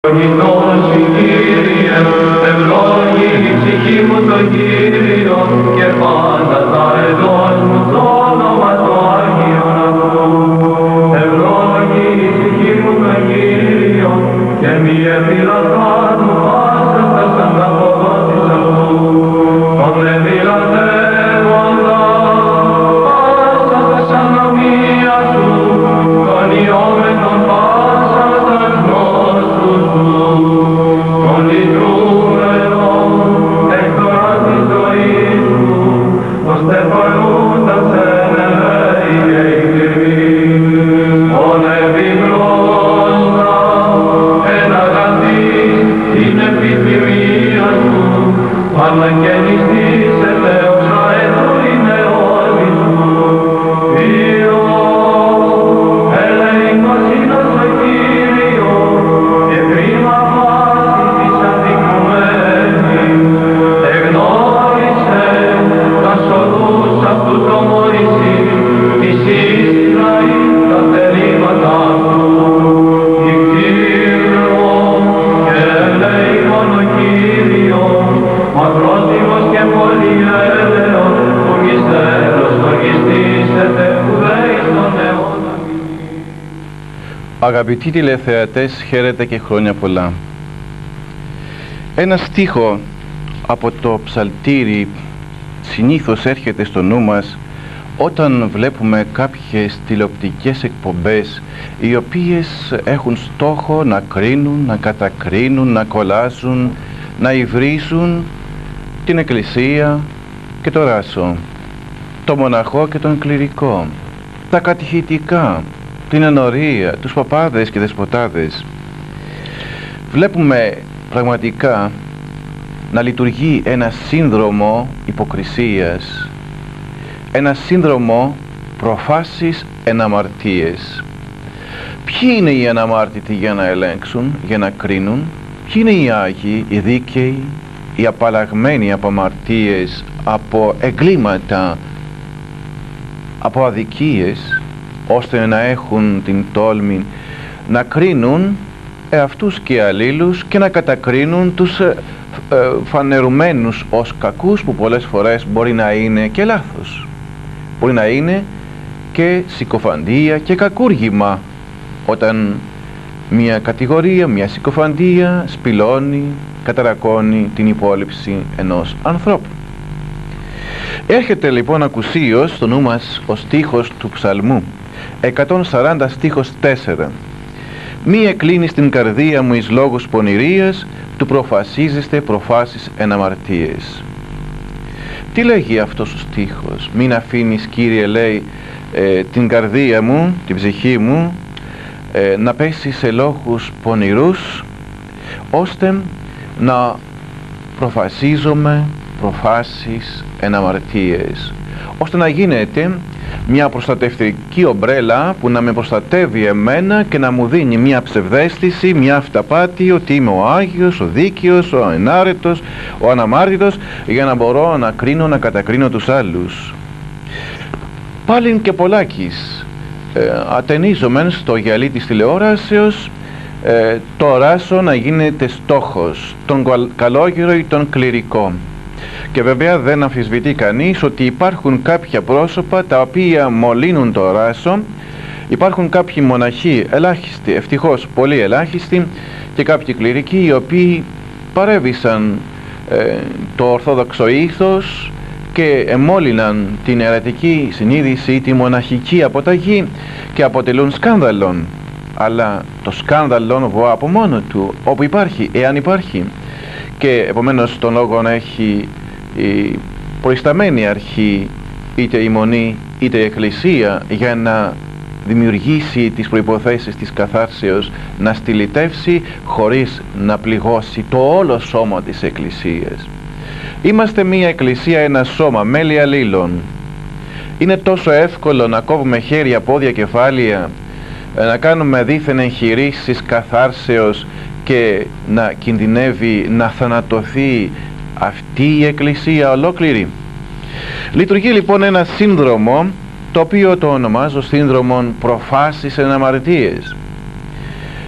Ευλόγη Κύριε, ευλόγη η ψυχή μου τον Κύριο και πάντα τα εδώς μου το όνομα το Άγιον Αυτού. Ευλόγη η ψυχή μου τον Κύριο και μη επιλαθάνου πάσα στα ανταποδότης αυτού. Τον επιλαθεύοντα πάσα στα ανομία σου, τον ιόμενον πάσα στα γνώσους του. Τον λυτρούμενο εκτορά τη ζωή του, τον στεφανούντας ενεύει και εκτιμή. Ον επιπρόστα εν αγαθείς την επιθυμία σου, αναγεννηθείς ελεύθερα εδώ είναι όλοι σου. Υιό, ελεημός είναι στο Κύριο, και κρίμα πάσης της αδικουμένης. Εγνώρισε τας οδούς αυτού το Μωυσή, της Ισραήλ τα θελήματα του. Νυχτήρω και ελεημόν ο Κύριος, μακρότιμος και πολυέλεος, που μυστέρος λογιστήσεται ουδέης των αιώνων. Αγαπητοί τηλεθεατές, χαίρετε και χρόνια πολλά. Ένα στίχο από το ψαλτήρι συνήθως έρχεται στο νου μας όταν βλέπουμε κάποιες τηλεοπτικές εκπομπές οι οποίες έχουν στόχο να κρίνουν, να κατακρίνουν, να κολλάζουν, να υβρίζουν την Εκκλησία και το Ράσο, το μοναχό και τον κληρικό, τα κατηχητικά, την ενορία, τους παπάδες και δεσποτάδες. Βλέπουμε πραγματικά να λειτουργεί ένα σύνδρομο υποκρισίας, ένα σύνδρομο προφάσεις εν αμαρτίες. Ποιοι είναι οι αναμάρτητοι για να ελέγξουν, για να κρίνουν? Ποιοι είναι οι Άγιοι, οι δίκαιοι, οι απαλλαγμένοι από αμαρτίες, από εγκλήματα, από αδικίες, ώστε να έχουν την τόλμη να κρίνουν εαυτούς και αλλήλους και να κατακρίνουν τους φανερουμένους ως κακούς, που πολλές φορές μπορεί να είναι και λάθος, μπορεί να είναι και συκοφαντία και κακούργημα, όταν μια κατηγορία, μια συκοφαντία σπηλώνει, καταρακώνει την υπόλοιψη ενός ανθρώπου. Έρχεται λοιπόν ακουσίως στο νου μας ο στίχος του Ψαλμού 140 στίχος 4. «Μη εκκλίνεις την καρδία μου εις λόγους πονηρίας, του προφασίζεστε προφάσεις εν αμαρτίες». Τι λέγει αυτός ο στίχος? «Μην αφήνεις, Κύριε», λέει, την καρδία μου, την ψυχή μου, να πέσει σε λόγους πονηρούς, ώστε να προφασίζομαι προφάσεις εν αμαρτίες, ώστε να γίνεται μια προστατευτική ομπρέλα που να με προστατεύει εμένα και να μου δίνει μια ψευδαίσθηση, μια αυταπάτη ότι είμαι ο Άγιος, ο δίκαιος, ο ενάρετος, ο αναμάρτητος, για να μπορώ να κρίνω, να κατακρίνω τους άλλους. Πάλιν και πολλάκις ατενίζομεν στο γυαλί της τηλεόρασεως το Ράσο να γίνεται στόχος, τον καλόγερο ή τον κληρικό. Και βέβαια δεν αμφισβητεί κανείς ότι υπάρχουν κάποια πρόσωπα τα οποία μολύνουν το Ράσο, υπάρχουν κάποιοι μοναχοί ελάχιστοι, ευτυχώς πολύ ελάχιστοι, και κάποιοι κληρικοί οι οποίοι παρέβησαν το ορθόδοξο ήθος και εμόλυναν την αιρετική συνείδηση ή τη μοναχική αποταγή και αποτελούν σκάνδαλον. Αλλά το σκάνδαλον βοά από μόνο του, όπου υπάρχει, εάν υπάρχει, και επομένως τον λόγο να έχει η προϊσταμένη αρχή, είτε η Μονή είτε η Εκκλησία, για να δημιουργήσει τις προϋποθέσεις της καθάρσεως, να στυλιτεύσει χωρίς να πληγώσει το όλο σώμα της Εκκλησίας. Είμαστε μία Εκκλησία, ένα σώμα, μέλη αλλήλων. Είναι τόσο εύκολο να κόβουμε χέρια, πόδια, κεφάλια, να κάνουμε δήθεν εγχειρήσεις καθάρσεως και να κινδυνεύει να θανατωθεί αυτή η Εκκλησία ολόκληρη. Λειτουργεί λοιπόν ένα σύνδρομο, το οποίο το ονομάζω σύνδρομον προφάσεις εν αμαρτίες.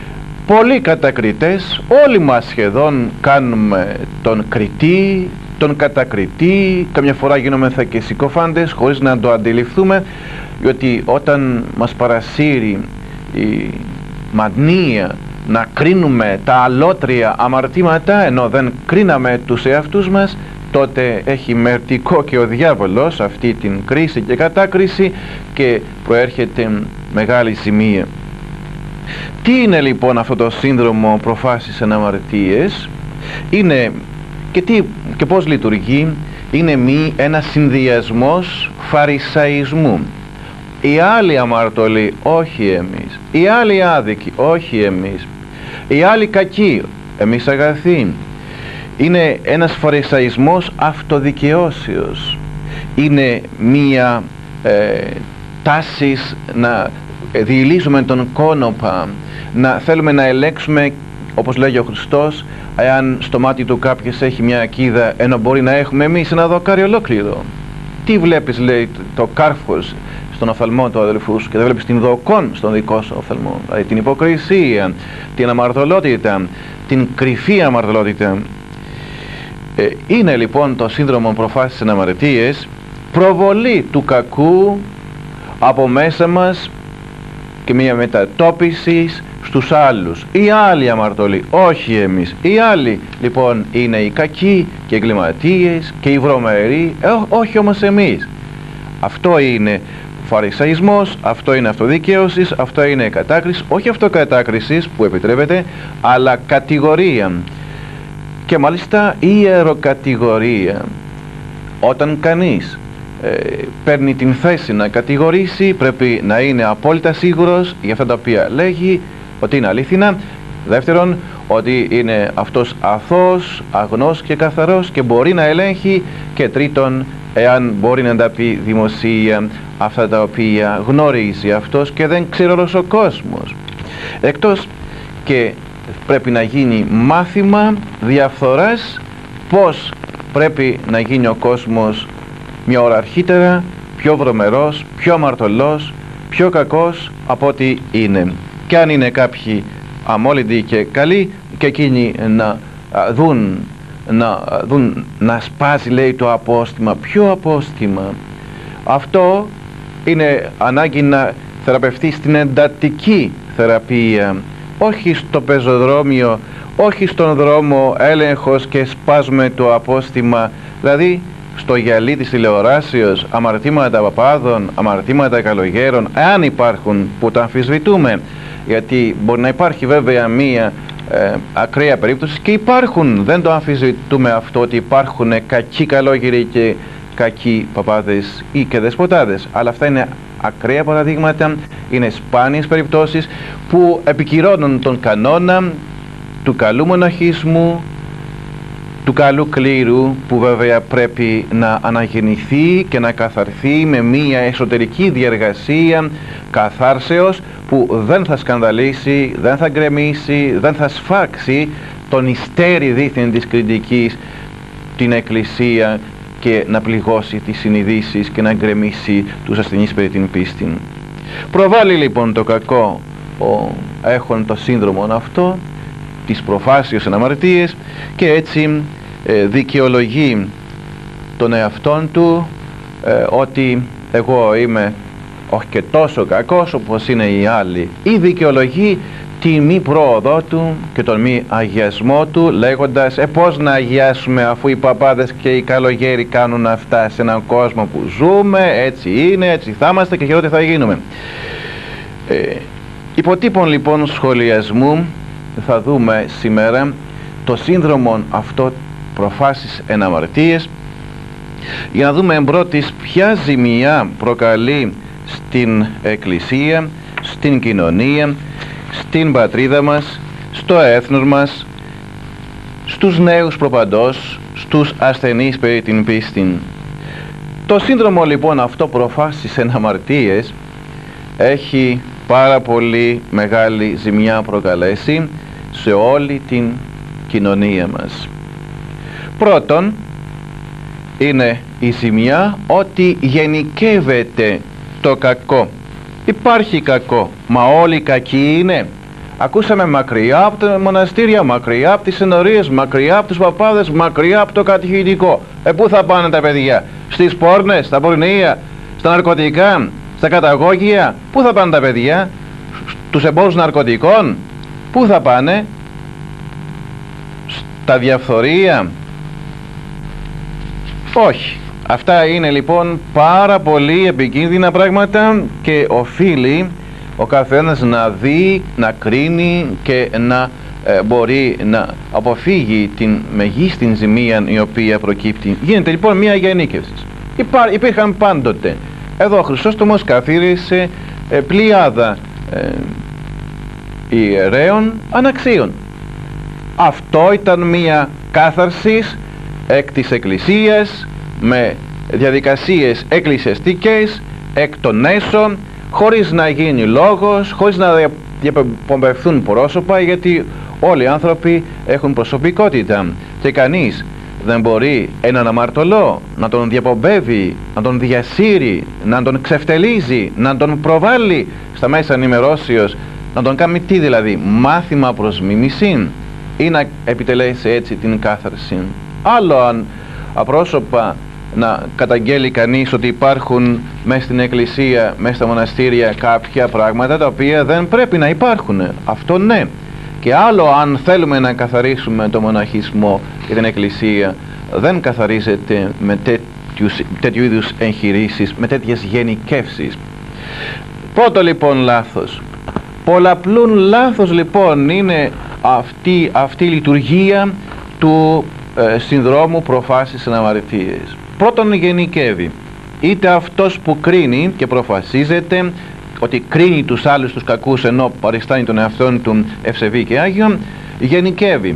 Πολλοί κατακριτές, όλοι μας σχεδόν κάνουμε τον κριτή, τον κατακριτή, καμιά φορά γίνομεθα και συκοφάντες χωρίς να το αντιληφθούμε, διότι όταν μας παρασύρει η μανία να κρίνουμε τα αλότρια αμαρτήματα ενώ δεν κρίναμε τους εαυτούς μας, τότε έχει μερτικό και ο διάβολος αυτή την κρίση και κατάκριση και προέρχεται μεγάλη ζημία. Τι είναι λοιπόν αυτό το σύνδρομο προφάσεις εν αμαρτίες? Είναι και πώς λειτουργεί? Είναι ένας συνδυασμός φαρισαϊσμού. Οι άλλοι αμαρτωλοί, όχι εμείς. Οι άλλοι άδικοι, όχι εμείς. Οι άλλοι κακοί, εμείς αγαθοί. Είναι ένας φαρισαϊσμός αυτοδικαιώσεως. Είναι μία τάση να διηλίζουμε τον κόνοπα, να θέλουμε να ελέγξουμε, όπως λέγει ο Χριστός, εάν στο μάτι του κάποιος έχει μια ακίδα, ενώ μπορεί να έχουμε εμείς ένα δοκάρι ολόκληρο. Τι βλέπεις, λέει, το κάρφος στον οφθαλμό του αδελφού σου και δεν βλέπεις την δοκόν στον δικό σου οφθαλμό? Δηλαδή την υποκρισία, την αμαρτωλότητα, την κρυφή αμαρτωλότητα. Είναι λοιπόν το σύνδρομο προφάσεις εν αμαρτίες προβολή του κακού από μέσα μας και μια μετατόπιση στους άλλους. Οι άλλοι αμαρτωλοί, όχι εμείς. Οι άλλοι λοιπόν είναι οι κακοί και οι εγκληματίες και οι βρωμεροί, όχι όμως εμείς. Αυτό είναι φαρισαϊσμός, αυτό είναι αυτοδικαίωσης, αυτό είναι κατάκριση, όχι αυτοκατάκρισης που επιτρέπεται, αλλά κατηγορία. Και μάλιστα ιεροκατηγορία. Όταν κανείς παίρνει την θέση να κατηγορήσει, πρέπει να είναι απόλυτα σίγουρος για αυτά τα οποία λέγει, ότι είναι αλήθινα. Δεύτερον, ότι είναι αυτός αθώος, αγνός και καθαρός και μπορεί να ελέγχει. Και τρίτον, εάν μπορεί να τα πει δημοσία αυτά τα οποία γνωρίζει αυτός και δεν ξέρει όλος ο κόσμος. Εκτός και πρέπει να γίνει μάθημα διαφθοράς, πώς πρέπει να γίνει ο κόσμος μια ώρα αρχίτερα, πιο βρωμερός, πιο αμαρτωλός, πιο κακός από ό,τι είναι. Και αν είναι κάποιοι αμόλυντοι και καλοί, και εκείνοι να δουν να σπάζει, λέει, το απόστημα. Ποιο απόστημα? Αυτό είναι ανάγκη να θεραπευτεί στην εντατική θεραπεία, όχι στο πεζοδρόμιο, όχι στον δρόμο έλεγχος και σπάζουμε το απόστημα, δηλαδή στο γυαλί της τηλεοράσεως, αμαρτήματα παπάδων, αμαρτήματα καλογέρων, εάν υπάρχουν, που τα αμφισβητούμε, γιατί μπορεί να υπάρχει βέβαια μία ακραία περίπτωση, και υπάρχουν, δεν το αμφισβητούμε αυτό, ότι υπάρχουν κακοί καλόγεροι και κακοί παπάδες ή και δεσποτάδες, αλλά αυτά είναι ακραία παραδείγματα, είναι σπάνιες περιπτώσεις που επικυρώνουν τον κανόνα του καλού μοναχισμού, του καλού κλήρου, που βέβαια πρέπει να αναγεννηθεί και να καθαρθεί με μία εσωτερική διεργασία καθάρσεως που δεν θα σκανδαλίσει, δεν θα γκρεμίσει, δεν θα σφάξει τον υστέρι δίθεν της κριτικής την Εκκλησία και να πληγώσει τις συνειδήσεις και να γκρεμίσει τους ασθενείς περί την πίστη. Προβάλλει λοιπόν το κακό έχον το σύνδρομο αυτό της προφάσεως εν αμαρτίες, και έτσι δικαιολογεί τον εαυτόν του ότι εγώ είμαι όχι και τόσο κακός όπως είναι οι άλλοι, ή δικαιολογεί τη μη πρόοδό του και τον μη αγιασμό του, λέγοντας πώς να αγιάσουμε αφού οι παπάδες και οι καλογέροι κάνουν αυτά σε έναν κόσμο που ζούμε, έτσι είναι, έτσι θα είμαστε και χειρότερα θα γίνουμε. Υποτύπων λοιπόν σχολιασμού θα δούμε σήμερα το σύνδρομο αυτό προφάσεις εν αμαρτίες, για να δούμε εμπρότης ποια ζημιά προκαλεί στην Εκκλησία, στην κοινωνία, στην πατρίδα μας, στο έθνος μας, στους νέους προπαντός, στους ασθενείς περί την πίστη. Το σύνδρομο λοιπόν αυτό προφάσεις εν αμαρτίες έχει πάρα πολύ μεγάλη ζημιά προκαλέσει σε όλη την κοινωνία μας. Πρώτον, είναι η ζημιά ότι γενικεύεται το κακό. Υπάρχει κακό, μα όλοι κακοί είναι? Ακούσαμε μακριά από τα μοναστήρια, μακριά από τις ενορίες, μακριά από τους παπάδες, μακριά από το κατηχητικό. Πού θα πάνε τα παιδιά? Στις πόρνες, στα πορνεία, στα ναρκωτικά, στα καταγόγια? Πού θα πάνε τα παιδιά? Στους εμπόρους ναρκωτικών? Πού θα πάνε? Στα διαφθορία? Όχι. Αυτά είναι λοιπόν πάρα πολύ επικίνδυνα πράγματα και οφείλει ο καθένας να δει, να κρίνει και να μπορεί να αποφύγει την μεγίστη ζημία η οποία προκύπτει. Γίνεται λοιπόν μια γενίκευση. Υπήρχαν πάντοτε. Εδώ ο Χρυσόστομος καθίρισε πλειάδα ιερέων αναξίων. Αυτό ήταν μια κάθαρση εκ της Εκκλησίας με διαδικασίες εκκλησιαστικές εκ των έσω, χωρίς να γίνει λόγος, χωρίς να διαπομπευθούν πρόσωπα, γιατί όλοι οι άνθρωποι έχουν προσωπικότητα και κανείς δεν μπορεί έναν αμαρτωλό να τον διαπομπεύει, να τον διασύρει, να τον ξεφτελίζει, να τον προβάλλει στα μέσα ενημερώσεως, να τον κάνει τι δηλαδή? Μάθημα προς μίμηση, ή να επιτελέσει έτσι την κάθαρση. Άλλο αν απρόσωπα να καταγγέλει κανείς ότι υπάρχουν μέσα στην εκκλησία, μέσα στα μοναστήρια κάποια πράγματα τα οποία δεν πρέπει να υπάρχουν. Αυτό ναι. Και άλλο αν θέλουμε να καθαρίσουμε το μοναχισμό και την εκκλησία, δεν καθαρίζεται με τέτοιου είδους εγχειρήσεις, με τέτοιες γενικεύσεις. Πρώτο λοιπόν λάθος. Πολλαπλούν λάθος λοιπόν είναι αυτή η λειτουργία του συνδρόμου προφάσεις εν αμαρτίες. Πρώτον γενικεύει. Είτε αυτός που κρίνει και προφασίζεται ότι κρίνει τους άλλους τους κακούς ενώ παριστάνει τον εαυτόν του ευσεβή και άγιον, γενικεύει.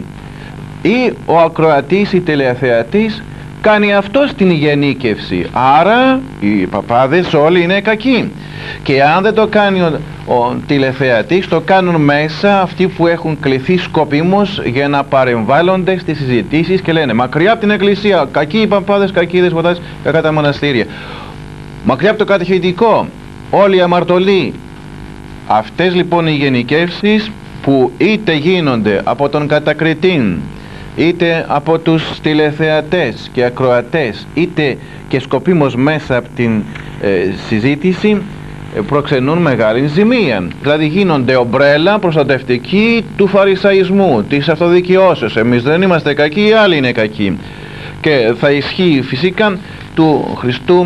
Ή ο ακροατής ή τηλεθεατής κάνει αυτός την γενίκευση. Άρα οι παπάδες όλοι είναι κακοί. Και αν δεν το κάνει ο τηλεθεατής, το κάνουν μέσα αυτοί που έχουν κληθεί σκοπίμως για να παρεμβάλλονται στις συζητήσεις και λένε μακριά από την εκκλησία, κακοί οι παπάδες, κακοί οι δεσποτάδες, κακά τα μοναστήρια. Μακριά από το κατηχητικό, όλοι οι αμαρτωλοί. Αυτές λοιπόν οι γενικεύσεις που είτε γίνονται από τον κατακριτήν, είτε από τους τηλεθεατές και ακροατές, είτε και σκοπίμως μέσα από την συζήτηση, προξενούν μεγάλη ζημία. Δηλαδή γίνονται ομπρέλα προστατευτική του φαρισαϊσμού, της αυτοδικαιώσεως. Εμείς δεν είμαστε κακοί, οι άλλοι είναι κακοί. Και θα ισχύει φυσικά του Χριστού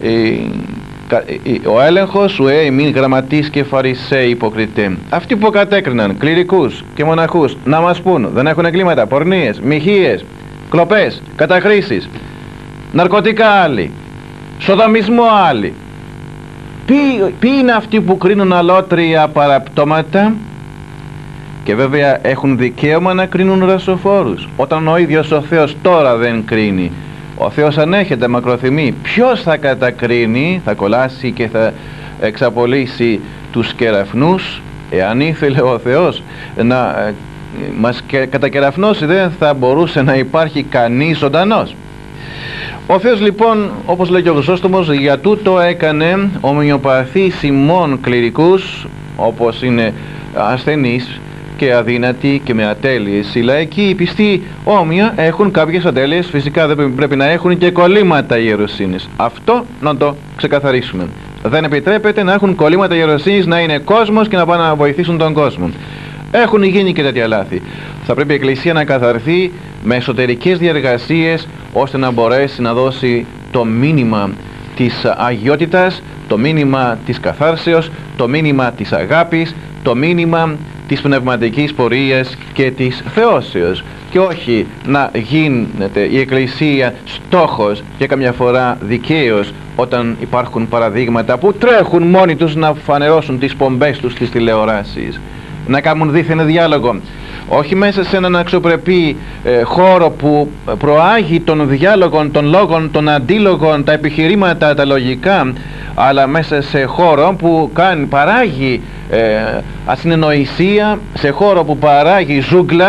ο έλεγχος εμείς γραμματείς και φαρισαίοι υποκριτέ. Αυτοί που κατέκριναν κληρικούς και μοναχούς να μας πούν δεν έχουν εγκλήματα, πορνείες, μοιχείες, κλοπές, καταχρήσεις, ναρκωτικά άλλοι, σοδομισμό άλλοι. Ποιοι είναι αυτοί που κρίνουν αλότρια παραπτώματα? Και βέβαια έχουν δικαίωμα να κρίνουν ρασοφόρους, όταν ο ίδιος ο Θεός τώρα δεν κρίνει. Ο Θεός ανέχεται μακροθυμεί. Ποιος θα κατακρίνει, θα κολλάσει και θα εξαπολύσει τους κεραφνούς? Εάν ήθελε ο Θεός να μας κατακεραφνώσει, δεν θα μπορούσε να υπάρχει κανείς ζωντανός. Ο Θεός λοιπόν, όπως λέει και ο Χρυσόστομος, για τούτο έκανε ομοιοπαθείς ημών κληρικούς, όπως είναι ασθενείς και αδύνατοι και με ατέλειες. Οι λαϊκοί, οι πιστοί όμοια έχουν κάποιες ατέλειες, φυσικά δεν πρέπει να έχουν και κολλήματα ιεροσύνης. Αυτό να το ξεκαθαρίσουμε. Δεν επιτρέπεται να έχουν κολλήματα ιεροσύνης, να είναι κόσμος και να πάνε να βοηθήσουν τον κόσμο. Έχουν γίνει και τέτοια λάθη. Θα πρέπει η Εκκλησία να καθαρθεί με εσωτερικές διεργασίες, ώστε να μπορέσει να δώσει το μήνυμα της αγιότητας, το μήνυμα της καθάρσεως, το μήνυμα της αγάπης, το μήνυμα της πνευματικής πορείας και της θεώσεως, και όχι να γίνεται η Εκκλησία στόχος και καμιά φορά δικαίως όταν υπάρχουν παραδείγματα που τρέχουν μόνοι τους να φανερώσουν τις πομπές τους στις τηλεοράσεις, να κάνουν δίθεν διάλογο, όχι μέσα σε έναν αξιοπρεπή χώρο που προάγει των διάλογων, των λόγων, των αντίλογων, τα επιχειρήματα, τα λογικά, αλλά μέσα σε χώρο που παράγει ασυνεννοησία, σε χώρο που παράγει ζούγκλα,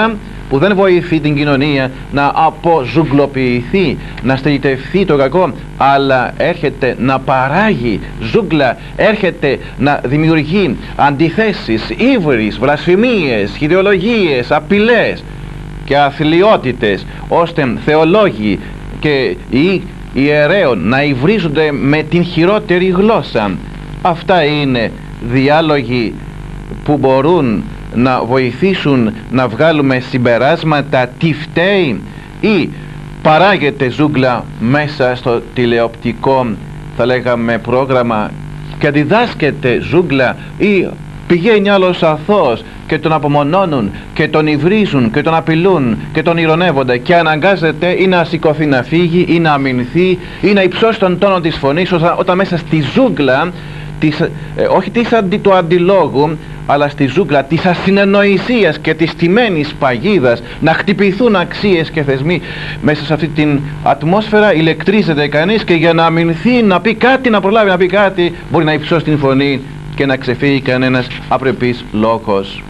που δεν βοηθεί την κοινωνία να αποζουγκλοποιηθεί, να στελιτευθεί το κακό, αλλά έρχεται να παράγει ζούγκλα, έρχεται να δημιουργεί αντιθέσεις, ύβρις, βλασφημίες, ιδεολογίες, απειλές και αθλιότητες, ώστε θεολόγοι και οι ιερέων να υβρίζονται με την χειρότερη γλώσσα. Αυτά είναι διάλογοι που μπορούν να βοηθήσουν να βγάλουμε συμπεράσματα τι φταίει, ή παράγεται ζούγκλα μέσα στο τηλεοπτικό, θα λέγαμε, πρόγραμμα και διδάσκεται ζούγκλα, ή πηγαίνει άλλος αθώος και τον απομονώνουν και τον υβρίζουν και τον απειλούν και τον ηρωνεύονται και αναγκάζεται ή να σηκωθεί να φύγει ή να αμυνθεί ή να υψώσει τον τόνο της φωνής, όταν μέσα στη ζούγκλα όχι του αντιλόγου, αλλά στη ζούγκλα της ασυνεννοησίας και της τιμένης παγίδας να χτυπηθούν αξίες και θεσμοί. Μέσα σε αυτή την ατμόσφαιρα ηλεκτρίζεται κανείς και για να αμυνθεί, να πει κάτι, να προλάβει να πει κάτι, μπορεί να υψώσει την φωνή και να ξεφύγει κανένας απρεπής λόγος.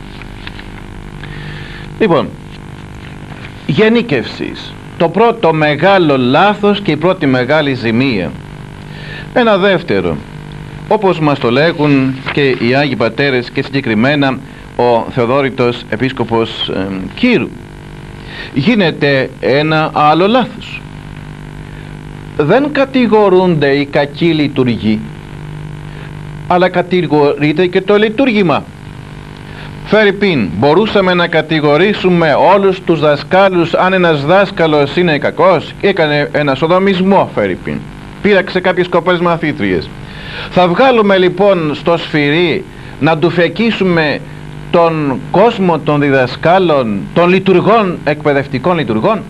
Λοιπόν, γενίκευσης, το πρώτο μεγάλο λάθος και η πρώτη μεγάλη ζημία. Ένα δεύτερο, όπως μας το λέγουν και οι Άγιοι Πατέρες και συγκεκριμένα ο Θεοδόρητος Επίσκοπος Κύρου, γίνεται ένα άλλο λάθος. Δεν κατηγορούνται οι κακοί λειτουργοί, αλλά κατηγορείται και το λειτουργήμα. Φερρυπίν, μπορούσαμε να κατηγορήσουμε όλους τους δασκάλους αν ένας δάσκαλος είναι κακός, έκανε ένα σοδομισμό, φερρυπίν, πείραξε κάποιες κοπέλες μαθήτριες. Θα βγάλουμε λοιπόν στο σφυρί να του φεκίσουμε τον κόσμο των διδασκάλων, των λειτουργών, εκπαιδευτικών λειτουργών?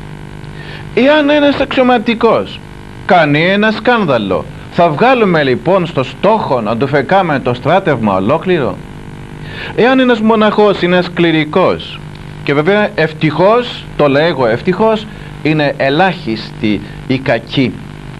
Εάν ένας αξιωματικός κάνει ένα σκάνδαλο, θα βγάλουμε λοιπόν στο στόχο να του φεκάμε το στράτευμα ολόκληρο? Εάν ένας μοναχός είναι ένας κληρικός, και βέβαια ευτυχώς, το λέγω ευτυχώς, είναι ελάχιστοι οι κακοί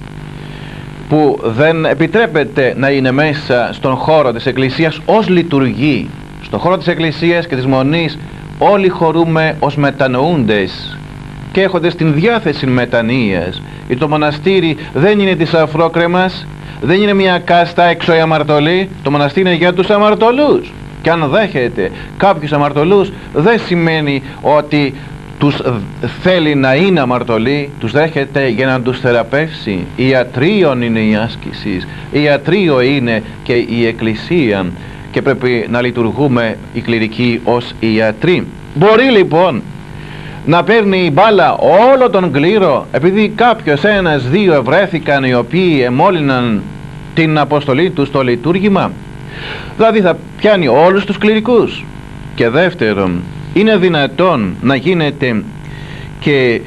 που δεν επιτρέπεται να είναι μέσα στον χώρο της Εκκλησίας ως λειτουργοί. Στον χώρο της Εκκλησίας και της Μονής όλοι χωρούμε ως μετανοούντες και έχοντες την διάθεση μετανοίας, γιατί το μοναστήρι δεν είναι της αφρόκρεμας, δεν είναι μια κάστα έξω η αμαρτωλή, το μοναστήρι είναι για τους αμαρτωλούς. Και αν δέχεται κάποιους αμαρτωλούς, δεν σημαίνει ότι τους θέλει να είναι αμαρτωλοί, τους δέχεται για να τους θεραπεύσει. Ιατρίων είναι η άσκηση, ιατρείο είναι και η Εκκλησία, και πρέπει να λειτουργούμε οι κληρικοί ως ιατροί. Μπορεί λοιπόν να παίρνει η μπάλα όλο τον κλήρο, επειδή κάποιος, ένας, δύο ευρέθηκαν οι οποίοι εμόλυναν την αποστολή τους στο λειτουργήμα? Δηλαδή θα πιάνει όλους τους κληρικούς? Και δεύτερον, είναι δυνατόν να γίνεται και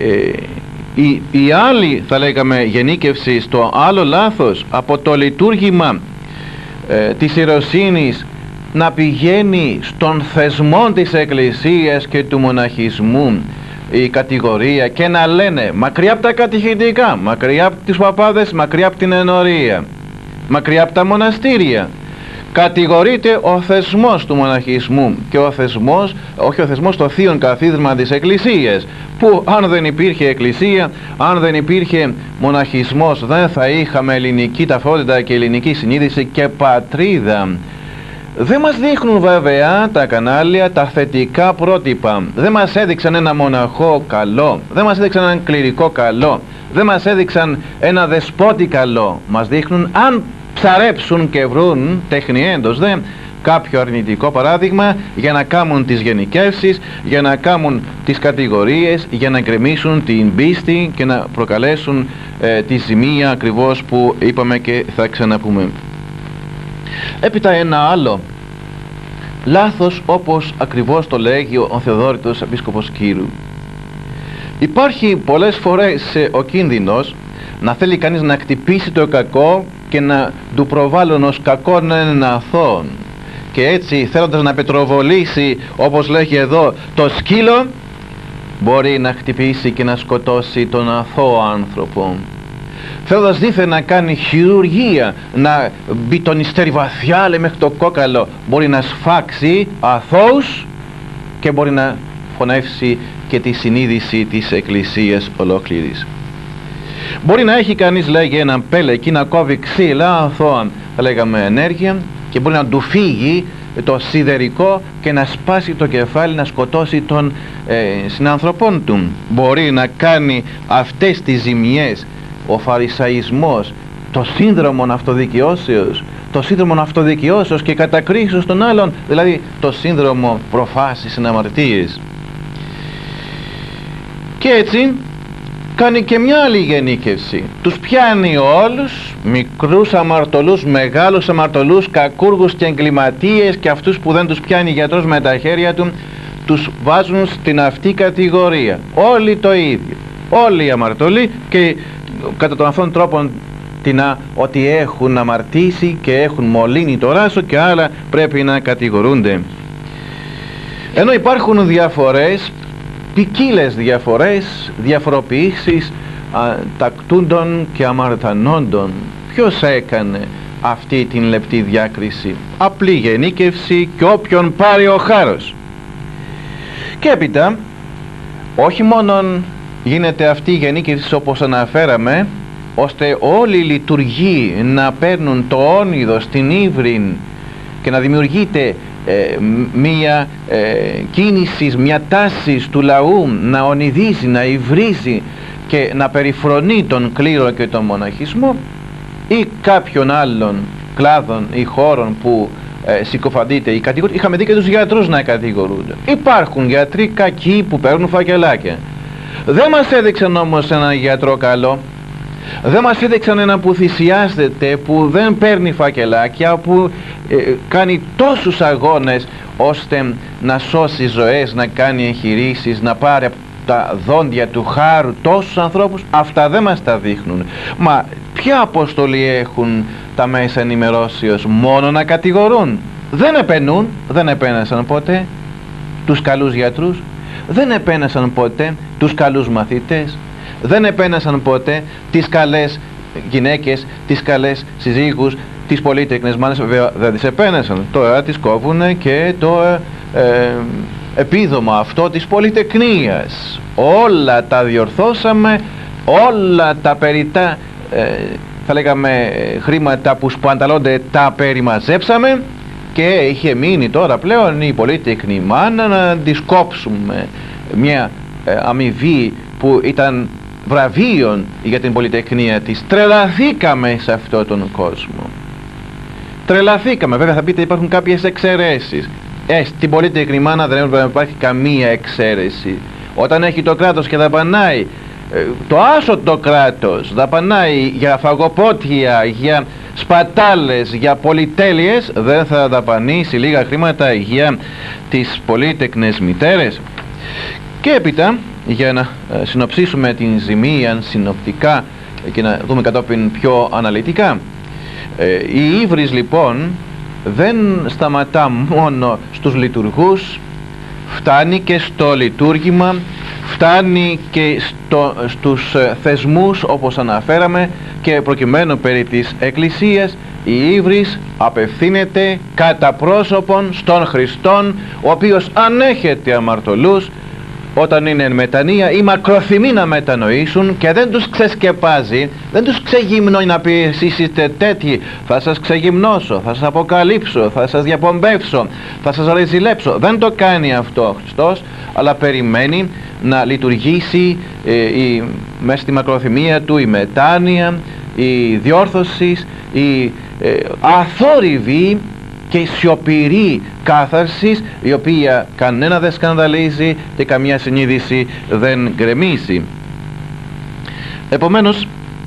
η άλλη, θα λέγαμε, γενίκευση στο άλλο λάθος, από το λειτουργήμα της ιεροσύνης να πηγαίνει στον θεσμό της Εκκλησίας και του μοναχισμού η κατηγορία, και να λένε μακριά από τα κατηχητικά, μακριά από τους παπάδες, μακριά από την ενορία, μακριά από τα μοναστήρια, κατηγορείται ο θεσμός του μοναχισμού και ο θεσμός, όχι ο θεσμός, το θείον καθίδρυμα της Εκκλησίας, που αν δεν υπήρχε Εκκλησία, αν δεν υπήρχε μοναχισμός, δεν θα είχαμε ελληνική ταυτότητα και ελληνική συνείδηση και πατρίδα. Δεν μας δείχνουν βέβαια τα κανάλια τα θετικά πρότυπα. Δεν μας έδειξαν ένα μοναχό καλό, δεν μας έδειξαν έναν κληρικό καλό, δεν μας έδειξαν ένα δεσπότη καλό. Μας δείχνουν, αν ψαρέψουν και βρουν τεχνιέντος κάποιο αρνητικό παράδειγμα, για να κάνουν τις γενικεύσεις, για να κάνουν τις κατηγορίες, για να γκρεμίσουν την πίστη και να προκαλέσουν τη ζημία ακριβώς που είπαμε και θα ξαναπούμε. Έπειτα ένα άλλο λάθος, όπως ακριβώς το λέγει ο Θεοδόρητος Επίσκοπος Κύρου. Υπάρχει πολλές φορές ο κίνδυνος να θέλει κανείς να χτυπήσει το κακό και να του προβάλλουν ως κακόν έναν αθώον, και έτσι θέλοντας να πετροβολήσει, όπως λέγει εδώ, το σκύλο, μπορεί να χτυπήσει και να σκοτώσει τον αθώο άνθρωπο. Θέλοντας δήθεν να κάνει χειρουργία, να μπει τον ιστέρι βαθιά, λέει, μέχρι το κόκαλο, μπορεί να σφάξει αθώους και μπορεί να εκπονεύσει και τη συνείδηση της Εκκλησίας ολόκληρης. Μπορεί να έχει κανείς, λέγει, έναν πέλεκι να κόβει ξύλα, αθώα θα λέγαμε ενέργεια, και μπορεί να του φύγει το σιδερικό και να σπάσει το κεφάλι, να σκοτώσει τον συνανθρωπόν του. Μπορεί να κάνει αυτές τις ζημιές ο φαρισαϊσμός, το σύνδρομο αυτοδικαιώσεως, το σύνδρομο αυτοδικαιώσεως και κατακρίσεως των άλλων, δηλαδή το σύνδρομο προφάσεις εν αμαρτίες. Και έτσι κάνει και μια άλλη γενίκευση. Τους πιάνει όλους, μικρούς αμαρτωλούς, μεγάλους αμαρτωλούς, κακούργους και εγκληματίες, και αυτούς που δεν τους πιάνει γιατρός με τα χέρια του, τους βάζουν στην αυτή κατηγορία. Όλοι το ίδιο, όλοι οι αμαρτωλοί, και κατά τον αυτόν τρόπο ότι έχουν αμαρτήσει και έχουν μολύνει το ράσο και άλλα πρέπει να κατηγορούνται. Ενώ υπάρχουν διαφορές, ποικίλες διαφορές, διαφοροποιήσεις τακτούντων και αμαρτανόντων. Ποιος έκανε αυτή την λεπτή διάκριση? Απλή γενίκευση και όποιον πάρει ο χάρος. Και έπειτα όχι μόνον γίνεται αυτή η γενίκευση όπως αναφέραμε, ώστε όλοι οι λειτουργοί να παίρνουν το όνειδο στην ύβριν και να δημιουργείται μία κίνηση, μια τάση του λαού να ονειδίζει, να υβρίζει και να περιφρονεί τον κλήρο και τον μοναχισμό, ή κάποιον άλλων κλάδων ή χώρων που συκοφαντείται ή κατηγορούνται. Είχαμε δει και τους γιατρούς να κατηγορούνται. Υπάρχουν γιατροί κακοί που παίρνουν φακελάκια. Δεν μας έδειξαν όμως έναν γιατρό καλό. Δεν μας έδειξαν έναν που θυσιάζεται, που δεν παίρνει φακελάκια, που κάνει τόσους αγώνες ώστε να σώσει ζωές, να κάνει εγχειρήσεις, να πάρει από τα δόντια του χάρου τόσους ανθρώπους. Αυτά δεν μας τα δείχνουν. Μα ποια αποστολή έχουν τα μέσα ενημερώσεως? Μόνο να κατηγορούν. Δεν επενούν, δεν επένασαν ποτέ τους καλούς γιατρούς, δεν επένασαν ποτέ τους καλούς μαθητές, δεν επένασαν ποτέ τις καλές γυναίκες, τις καλές συζύγους, τις πολύτεκνες μάνες. Βέβαια δεν τις επένασαν. Τώρα τις κόβουνε και το επίδομα αυτό της πολυτεκνίας. Όλα τα διορθώσαμε, όλα τα περιτά θα λέγαμε χρήματα που σπανταλώνται τα περιμαζέψαμε, και είχε μείνει τώρα πλέον η πολύτεκνη μάνα να της κόψουμε μια αμοιβή που ήταν βραβείων για την πολυτεκνία της. Τρελαθήκαμε σε αυτόν τον κόσμο. Τρελαθήκαμε. Βέβαια θα πείτε υπάρχουν κάποιες εξαιρέσεις. Στην πολυτεκνή μάνα δεν έπρεπε να υπάρχει καμία εξαίρεση. Όταν έχει το κράτος και δαπανάει, το άσωτο κράτος δαπανάει για φαγοπότια, για σπατάλες, για πολυτέλειες, δεν θα δαπανίσει λίγα χρήματα για τις πολύτεκνες μητέρες? Και έπειτα, για να συνοψίσουμε την ζημία συνοπτικά και να δούμε κατόπιν πιο αναλυτικά, η ύβρις λοιπόν δεν σταματά μόνο στους λειτουργούς, φτάνει και στο λειτουργήμα, φτάνει και στους θεσμούς όπως αναφέραμε, και προκειμένου περί της Εκκλησίας η ύβρις απευθύνεται κατά πρόσωπον στον Χριστόν, ο οποίος ανέχεται αμαρτωλούς όταν είναι εν μετανία ή μακροθυμεί να μετανοήσουν, και δεν τους ξεσκεπάζει, δεν τους ξεγυμνώνει να πει εσείς είστε τέτοιοι, θα σας ξεγυμνώσω, θα σας αποκαλύψω, θα σας διαπομπεύσω, θα σας ρεζιλέψω. Δεν το κάνει αυτό ο Χριστός, αλλά περιμένει να λειτουργήσει μέσα στη μακροθυμία του η μετάνοια, η διόρθωση, η αθόρυβη και σιωπηρή κάθαρση, η οποία κανένα δεν σκανδαλίζει και καμιά συνείδηση δεν γκρεμίζει. Επομένως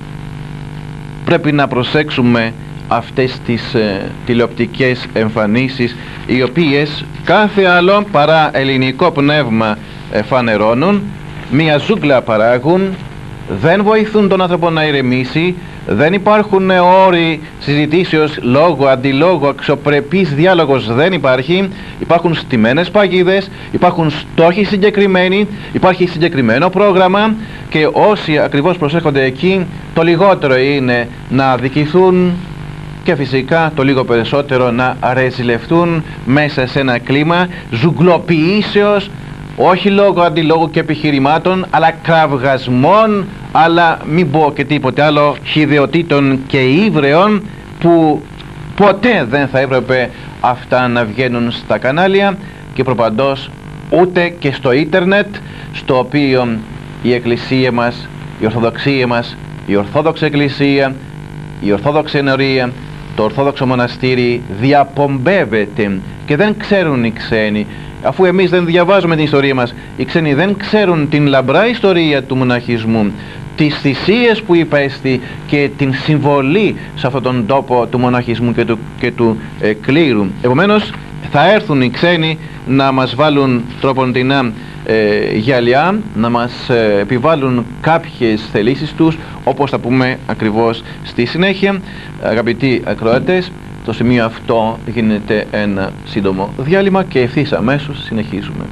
πρέπει να προσέξουμε αυτές τις τηλεοπτικές εμφανίσεις, οι οποίες κάθε άλλο παρά ελληνικό πνεύμα φανερώνουν, μια ζούγκλα παράγουν, δεν βοηθούν τον άνθρωπο να ηρεμήσει, δεν υπάρχουν όροι συζητήσεως, λόγο, αντιλόγο, αξιοπρεπής διάλογος δεν υπάρχει, υπάρχουν στημένες παγίδες, υπάρχουν στόχοι συγκεκριμένοι, υπάρχει συγκεκριμένο πρόγραμμα, και όσοι ακριβώς προσέχονται εκεί, το λιγότερο είναι να αδικηθούν και φυσικά το λίγο περισσότερο να ρεζιλευτούν μέσα σε ένα κλίμα ζουγκλοποιήσεως, όχι λόγω αντιλόγου και επιχειρημάτων, αλλά κραυγασμών, αλλά μην πω και τίποτε άλλο, χυδαιοτήτων και ύβρεων, που ποτέ δεν θα έπρεπε αυτά να βγαίνουν στα κανάλια και προπαντός ούτε και στο ίντερνετ, στο οποίο η Εκκλησία μας, η Ορθοδοξία μας, η Ορθόδοξη Εκκλησία, η Ορθόδοξη Ενορία, το Ορθόδοξο Μοναστήρι διαπομπεύεται και δεν ξέρουν οι ξένοι, αφού εμείς δεν διαβάζουμε την ιστορία μας, οι ξένοι δεν ξέρουν την λαμπρά ιστορία του μοναχισμού, τις θυσίες που υπέστη και την συμβολή σε αυτόν τον τόπο του μοναχισμού και του κλήρου. Επομένως θα έρθουν οι ξένοι να μας βάλουν τροποντινά γυαλιά, να μας επιβάλλουν κάποιες θελήσεις τους, όπως θα πούμε ακριβώς στη συνέχεια. Αγαπητοί ακροατές, στο σημείο αυτό γίνεται ένα σύντομο διάλειμμα και ευθύς αμέσως συνεχίζουμε.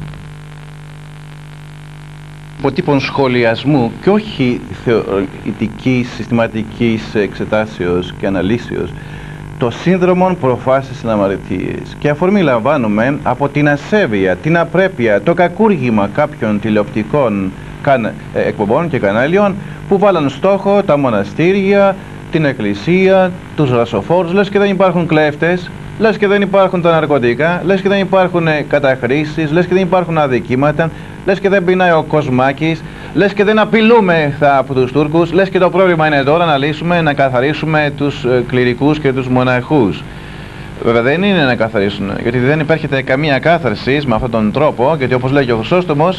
Από τύπων σχολιασμού και όχι θεωρητικής, συστηματικής εξετάσεως και αναλύσεως, το σύνδρομο προφάσεις εν αμαρτίες, και αφορμή λαμβάνουμε από την ασέβεια, την απρέπεια, το κακούργημα κάποιων τηλεοπτικών εκπομπών και κανάλιων που βάλαν στόχο τα μοναστήρια, την εκκλησία, τους ρασοφόρους. Λες και δεν υπάρχουν κλέφτες, λες και δεν υπάρχουν τα ναρκωτικά, λες και δεν υπάρχουν καταχρήσεις, λες και δεν υπάρχουν αδικήματα, λες και δεν πεινάει ο Κοσμάκης, λες και δεν απειλούμε από τους Τούρκους, λες και το πρόβλημα είναι τώρα να λύσουμε, να καθαρίσουμε τους κληρικούς και τους μοναχούς. Βέβαια δεν είναι να καθαρίσουν, γιατί δεν υπάρχει καμία κάθαρση με αυτόν τον τρόπο, γιατί όπως λέει και ο Χρυσόστομος,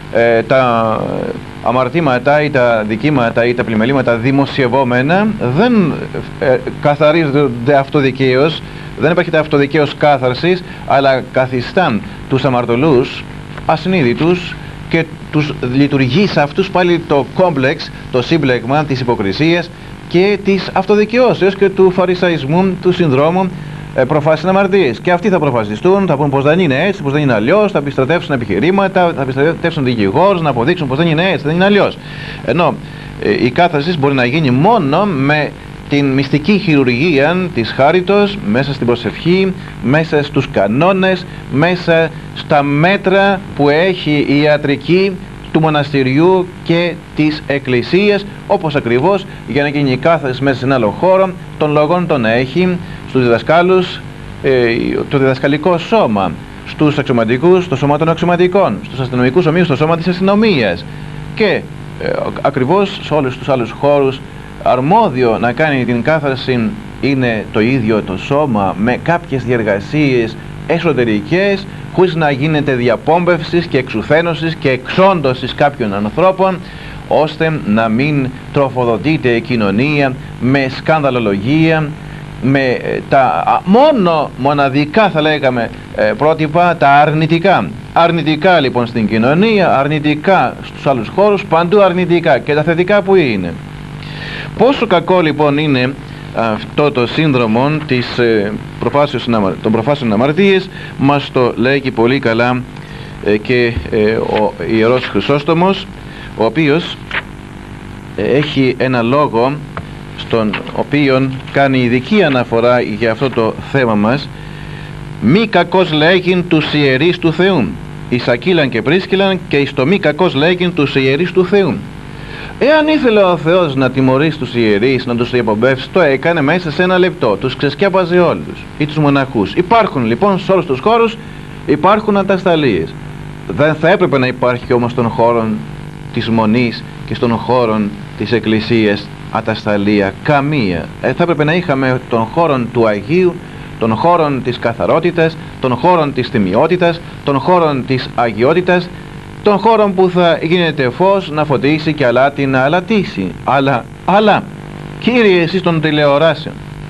τα αμαρτήματα ή τα δικήματα ή τα πλημελήματα δημοσιευόμενα δεν καθαρίζονται αυτοδικαίως, δεν υπάρχει αυτοδικαίως κάθαρσης, αλλά καθιστάν τους αμαρτωλούς ασυνείδητους και τους λειτουργεί σε αυτούς πάλι το κόμπλεξ, το σύμπλεγμα της υποκρισίας και της αυτοδικαιώσεως και του φαρισαϊσμού, του συνδρόμου προφάσεις αμαρτίες. Και αυτοί θα προφασιστούν, θα πούν πως δεν είναι έτσι, πως δεν είναι αλλιώς, θα επιστρατεύσουν επιχειρήματα, θα επιστρατεύσουν δικηγόρους να αποδείξουν πως δεν είναι έτσι, δεν είναι αλλιώς. Ενώ η κάθαρση μπορεί να γίνει μόνο με την μυστική χειρουργία της χάριτος, μέσα στην προσευχή, μέσα στους κανόνες, μέσα στα μέτρα που έχει η ιατρική του μοναστηριού και της εκκλησίας, όπως ακριβώς για να γίνει η κάθαρση μέσα σε ένα άλλο χώρο των λογών τον έχει στους διδασκάλους, το διδασκαλικό σώμα, στους αξιωματικούς το σώμα των αξιωματικών, στους αστυνομικούς ομοίους το σώμα της αστυνομίας και ακριβώς σε όλους τους άλλους χώρους αρμόδιο να κάνει την κάθαρση είναι το ίδιο το σώμα, με κάποιες διεργασίες εσωτερικές, χωρίς να γίνεται διαπόμπευσης και εξουθένωσης και εξόντωσης κάποιων ανθρώπων, ώστε να μην τροφοδοτείται η κοινωνία με σκανδαλολογία, με τα μοναδικά θα λέγαμε πρότυπα, τα αρνητικά λοιπόν στην κοινωνία, αρνητικά στους άλλους χώρους, παντού αρνητικά, και τα θετικά που είναι. Πόσο κακό λοιπόν είναι αυτό το σύνδρομο της των προφάσεων αμαρτίες, μας το λέει και πολύ καλά και ο Ιερός Χρυσόστομος, ο οποίος έχει ένα λόγο στον οποίον κάνει ειδική αναφορά για αυτό το θέμα μας. Μη κακός λέγειν τους ιερείς του Θεού, εις Ακύλαν και Πρίσκυλαν και εις το μη κακός λέγειν τους ιερείς του Θεού. Εάν ήθελε ο Θεός να τιμωρήσει τους ιερείς, να τους διαπομπεύσει, το έκανε μέσα σε ένα λεπτό, τους ξεσκέπαζε όλους, ή τους μοναχούς. Υπάρχουν λοιπόν σε όλους τους χώρους, υπάρχουν ατασταλίες. Δεν θα έπρεπε να υπάρχει όμως στον χώρο της μονής και στον χώρο της εκκλησίας ατασταλία καμία. Θα έπρεπε να είχαμε τον χώρο του Αγίου, των χώρων της καθαρότητας, των χώρων της τιμιότητας, των χώρων της αγιότητας, των χώρων που θα γίνεται φως να φωτίσει και αλάτι να αλατίσει. Αλλά Κύριε, εσείς των τηλεοράσεων,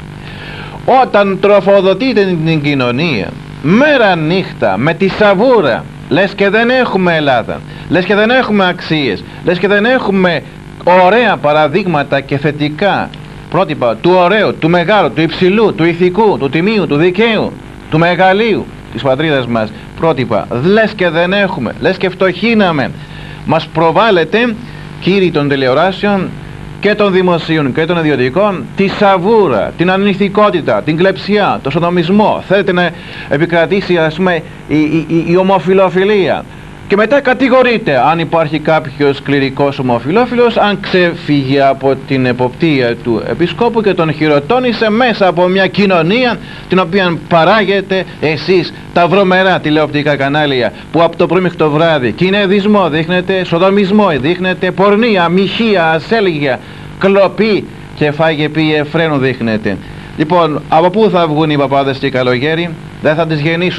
όταν τροφοδοτείτε την κοινωνία μέρα νύχτα με τη σαβούρα, λες και δεν έχουμε Ελλάδα, λες και δεν έχουμε αξίες, λες και δεν έχουμε ωραία παραδείγματα και θετικά πρότυπα του ωραίου, του μεγάλου, του υψηλού, του ηθικού, του τιμίου, του δικαίου, του μεγαλείου της πατρίδας μας πρότυπα, λες και δεν έχουμε, λες και φτωχύναμε. Μας προβάλλεται, κύριοι των τηλεοράσεων και των δημοσίων και των ιδιωτικών, τη σαβούρα, την ανηθικότητα, την κλεψιά, το σοδομισμό. Θέλετε να επικρατήσει, ας πούμε, η ομοφιλοφιλία, Και μετά κατηγορείται αν υπάρχει κάποιος κληρικός ομοφυλόφιλος, αν ξέφυγε από την εποπτεία του επισκόπου και τον χειροτώνησε μέσα από μια κοινωνία την οποία παράγετε εσείς τα βρωμερά τηλεοπτικά κανάλια, που από το πρωί μέχρι το βράδυ κινεδισμό δείχνετε, σοδομισμό δείχνετε, πορνεία, μοιχεία, ασέλγεια, κλοπή και φάγε πήγε φρένου δείχνετε. Λοιπόν, από πού θα βγουν οι παπάδες και οι καλογέροι? Δεν θα τις γεννήσουν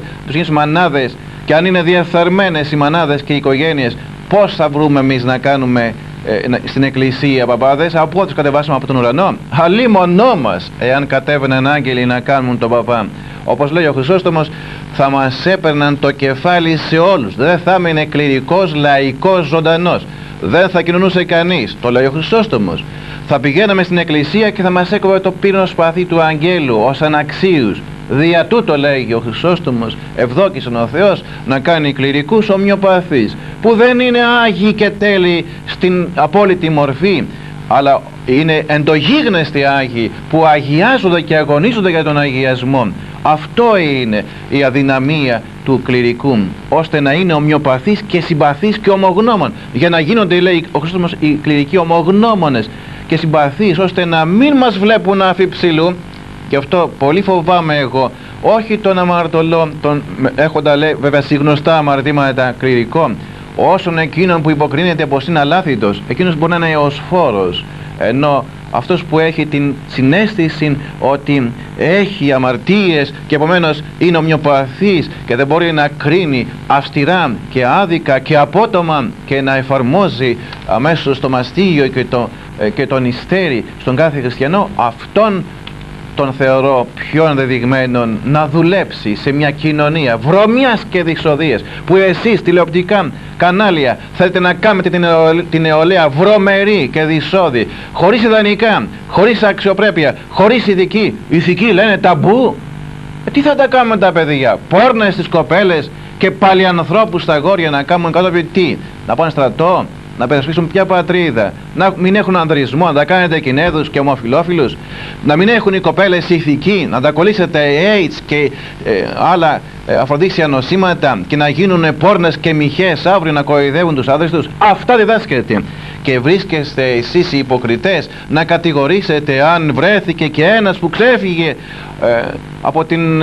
μανάδες, και αν είναι διεφθαρμένες οι μανάδες και οι οικογένειες, πώς θα βρούμε εμείς να κάνουμε στην εκκλησία παπάδες? Από πού θα τους κατεβάσουμε? Από τον ουρανό? Αλίμονό μας εάν κατέβαιναν άγγελοι να κάνουν τον παπά. Όπως λέει ο Χρυσόστομος, θα μας έπαιρναν το κεφάλι σε όλους. Δεν θα έμεινε κληρικός, λαϊκός, ζωντανός. Δεν θα κοινωνούσε κανείς. Το λέει ο Χρυσόστομος. Θα πηγαίναμε στην εκκλησία και θα μας έκοβε το πύρινο σπαθί του αγγέλου ως αναξίους. Δια τούτο, λέγει ο Χρυσόστομος, ευδόκησεν ο Θεός να κάνει κληρικούς ομοιοπαθείς, που δεν είναι άγιοι και τέλειοι στην απόλυτη μορφή, αλλά είναι εντογίγνεστοι άγιοι που αγιάζονται και αγωνίζονται για τον αγιασμό. Αυτό είναι η αδυναμία του κληρικού, ώστε να είναι ομοιοπαθείς και συμπαθείς και ομογνώμων, για να γίνονται, λέει ο Χρυσόστομος, οι κληρικοί ομογνώμονες και συμπαθείς, ώστε να μην μας βλέπουν αφιψηλού. Και αυτό πολύ φοβάμαι εγώ, όχι τον αμαρτωλό, τον έχοντα, λέει, βέβαια συγνωστά αμαρτήματα κληρικό, όσον εκείνον που υποκρίνεται πως είναι αλάθητος, εκείνος μπορεί να είναι εωσφόρος, ενώ αυτός που έχει την συναίσθηση ότι έχει αμαρτίες και επομένως είναι ομοιοπαθής και δεν μπορεί να κρίνει αυστηρά και άδικα και απότομα και να εφαρμόζει αμέσως το μαστίγιο και τον υστέρι στον κάθε χριστιανό, αυτόν τον θεωρώ πιο ενδεδειγμένον να δουλέψει σε μια κοινωνία βρωμιάς και δυσοδείας, που εσείς τηλεοπτικά κανάλια θέλετε να κάνετε την νεολαία βρωμερή και δυσόδη, χωρίς ιδανικά, χωρίς αξιοπρέπεια, χωρίς ηθική. Ηθική λένε ταμπού. Τι θα τα κάνουμε τα παιδιά? Πόρνες στις κοπέλες και παλιανθρώπους στα αγόρια να κάνουν κατόπιν τι? Να πάνε στρατό? Να περασπίσουν ποια πατρίδα? Να μην έχουν ανδρισμό, να τα κάνετε κινέδους και ομοφυλόφιλους? Να μην έχουν οι κοπέλες ηθική, να τα κολλήσετε AIDS και άλλα αφροδίσια νοσήματα και να γίνουν πόρνες και μοιχές αύριο να κοροϊδεύουν τους άντρες τους? Αυτά διδάσκεται. Και βρίσκεστε εσείς οι υποκριτές να κατηγορήσετε αν βρέθηκε και ένας που ξέφυγε από την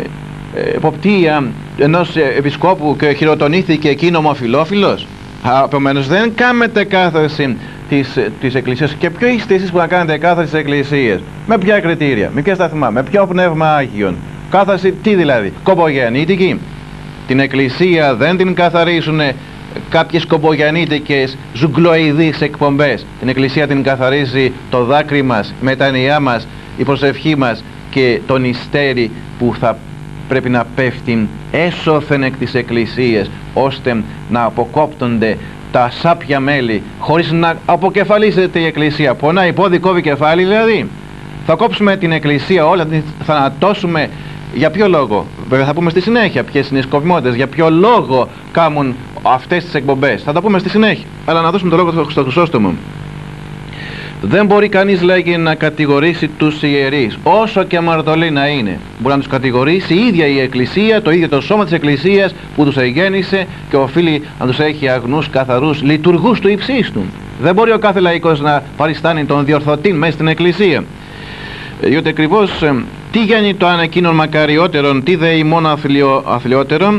εποπτεία ενός επισκόπου και χειροτονήθηκε εκείνο ομοφυλόφιλος. Επομένως δεν κάνετε κάθαρση της Εκκλησίας. Και ποιο είστε εσείς που να κάνετε κάθαρση της Εκκλησίας? Με ποια κριτήρια, με ποια σταθμά, με ποιο πνεύμα Άγιον? Κάθαρση τι δηλαδή? Κομπογιαννίτικη? Την Εκκλησία δεν την καθαρίζουν κάποιες κομπογιαννίτικες ζουγκλοειδείς εκπομπές. Την Εκκλησία την καθαρίζει το δάκρυ μας, η μετανοιά μας, η προσευχή μας και το νηστέρι που θα πρέπει να πέφτει έσωθεν εκ της Εκκλησίας, ώστε να αποκόπτονται τα σάπια μέλη, χωρίς να αποκεφαλίζεται η Εκκλησία. Πονάει πόδι, κόβει κεφάλι δηλαδή. Θα κόψουμε την Εκκλησία όλα, θα την θανατώσουμε. Για ποιο λόγο? Βέβαια θα πούμε στη συνέχεια ποιες είναι οι σκοπιμότητες, για ποιο λόγο κάνουν αυτές τις εκπομπές. Θα τα πούμε στη συνέχεια, αλλά να δώσουμε το λόγο στο Χρυσόστομο. Δεν μπορεί κανείς, λέγει, να κατηγορήσει τους ιερείς, όσο και αμαρτωλοί να είναι. Μπορεί να τους κατηγορήσει η ίδια η Εκκλησία, το ίδιο το σώμα της Εκκλησίας που τους εγέννησε και οφείλει να τους έχει αγνούς, καθαρούς, λειτουργούς του υψίστου. Δεν μπορεί ο κάθε λαϊκός να παριστάνει τον διορθωτή μέσα στην Εκκλησία. Διότι ακριβώς τι γίνει το αν εκείνον μακαριότερον, τι δε ημών αθλιότερον?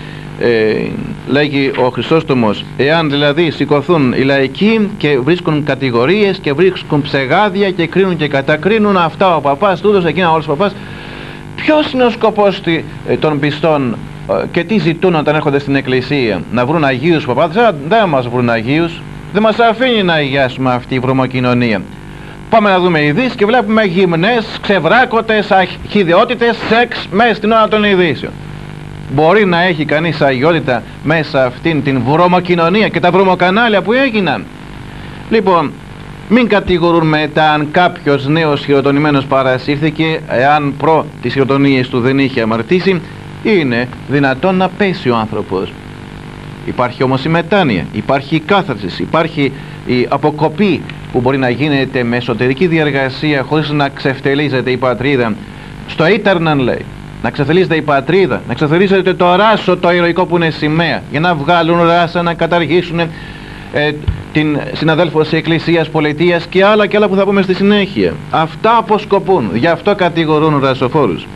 Λέγει ο Χρυσόστομος, εάν δηλαδή σηκωθούν οι λαϊκοί και βρίσκουν κατηγορίες και βρίσκουν ψεγάδια και κρίνουν και κατακρίνουν αυτά ο παπάς τούτος, εκείνα όλος ο παπάς, ποιος είναι ο σκοπός των πιστών και τι ζητούν όταν έρχονται στην Εκκλησία? Να βρουν Αγίους παπάδες? Δεν μας βρουν Αγίους, δεν μας αφήνει να αγιάσουμε αυτή η βρωμοκοινωνία. Πάμε να δούμε ειδήσεις και βλέπουμε γυμνές, ξεβράκωτες, αρχιδιότητες, σεξ μέσα στην ώρα των ειδήσεων. Μπορεί να έχει κανείς αγιότητα μέσα αυτήν την βρωμοκοινωνία και τα βρωμοκανάλια που έγιναν? Λοιπόν, μην κατηγορούν μετά αν κάποιος νέος χειροτονημένος παρασύρθηκε, εάν προ τις χειροτονίες του δεν είχε αμαρτήσει. Είναι δυνατόν να πέσει ο άνθρωπος. Υπάρχει όμως η μετάνοια, υπάρχει η κάθαρση, υπάρχει η αποκοπή που μπορεί να γίνεται με εσωτερική διαργασία χωρίς να ξεφτελίζεται η πατρίδα. Στο ίτερναν, λέει, να εξαφανίζεται η πατρίδα, να εξαφανίζεται το ράσο το ηρωικό που είναι σημαία, για να βγάλουν ράσα, να καταργήσουν την συναδέλφωση εκκλησίας, πολιτείας και άλλα που θα πούμε στη συνέχεια. Αυτά αποσκοπούν, γι' αυτό κατηγορούν ρασοφόρους.